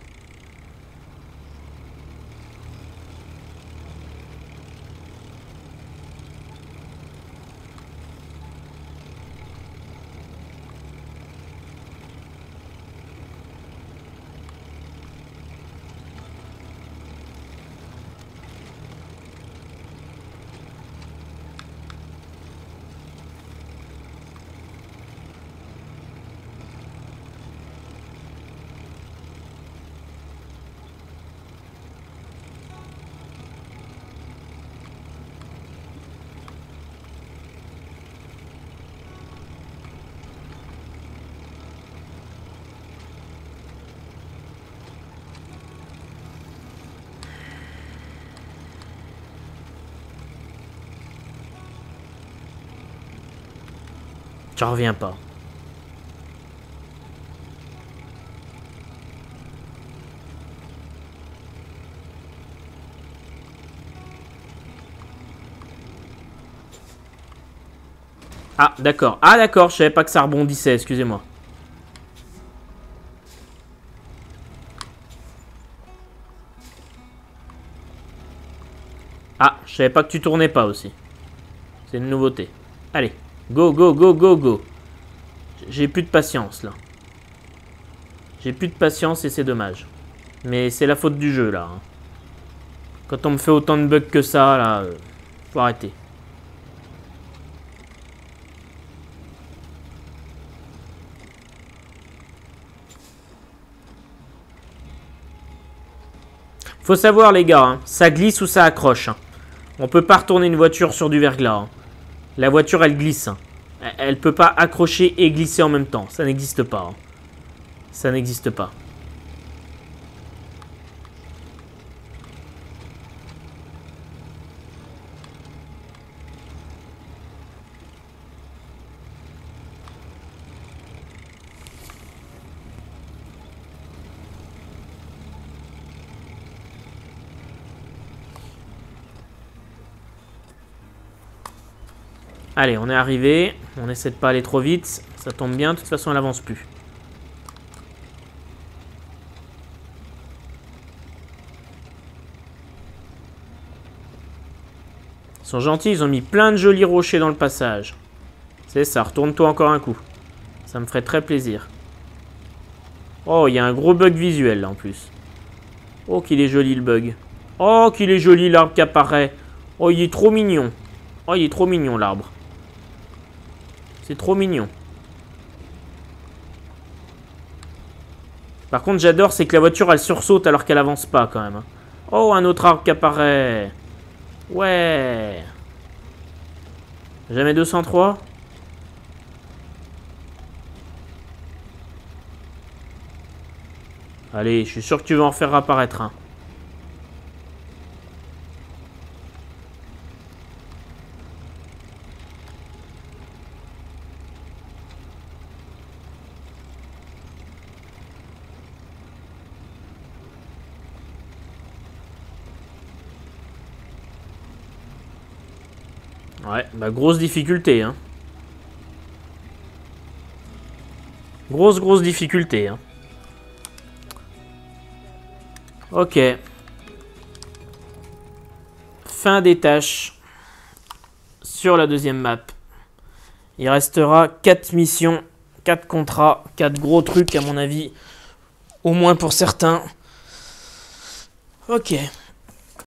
J'en reviens pas. Ah, d'accord. Ah, d'accord, je savais pas que ça rebondissait, excusez-moi. Ah, je savais pas que tu tournais pas aussi. C'est une nouveauté. Allez, go, go, go, go, go. J'ai plus de patience, là. J'ai plus de patience et c'est dommage. Mais c'est la faute du jeu, là. Hein. Quand on me fait autant de bugs que ça, là, euh, faut arrêter. Faut savoir, les gars, hein, ça glisse ou ça accroche. Hein. On peut pas retourner une voiture sur du verglas. Hein. La voiture, elle glisse. Hein. Elle peut pas accrocher et glisser en même temps. Ça n'existe pas. Hein. Ça n'existe pas. Allez, on est arrivé. On essaie de pas aller trop vite. Ça tombe bien. De toute façon, elle avance plus. Ils sont gentils. Ils ont mis plein de jolis rochers dans le passage. C'est ça. Retourne-toi encore un coup. Ça me ferait très plaisir. Oh, il y a un gros bug visuel là en plus. Oh, qu'il est joli le bug. Oh, qu'il est joli l'arbre qui apparaît. Oh, il est trop mignon. Oh, il est trop mignon l'arbre. C'est trop mignon. Par contre, j'adore, c'est que la voiture, elle sursaute alors qu'elle avance pas quand même. Oh, un autre arbre qui apparaît. Ouais. Jamais deux cent trois. Allez, je suis sûr que tu vas en faire apparaître un. Ouais, bah grosse difficulté, hein. Grosse, grosse difficulté, hein. Ok. Fin des tâches. Sur la deuxième map. Il restera quatre missions, quatre contrats, quatre gros trucs à mon avis. Au moins pour certains. Ok.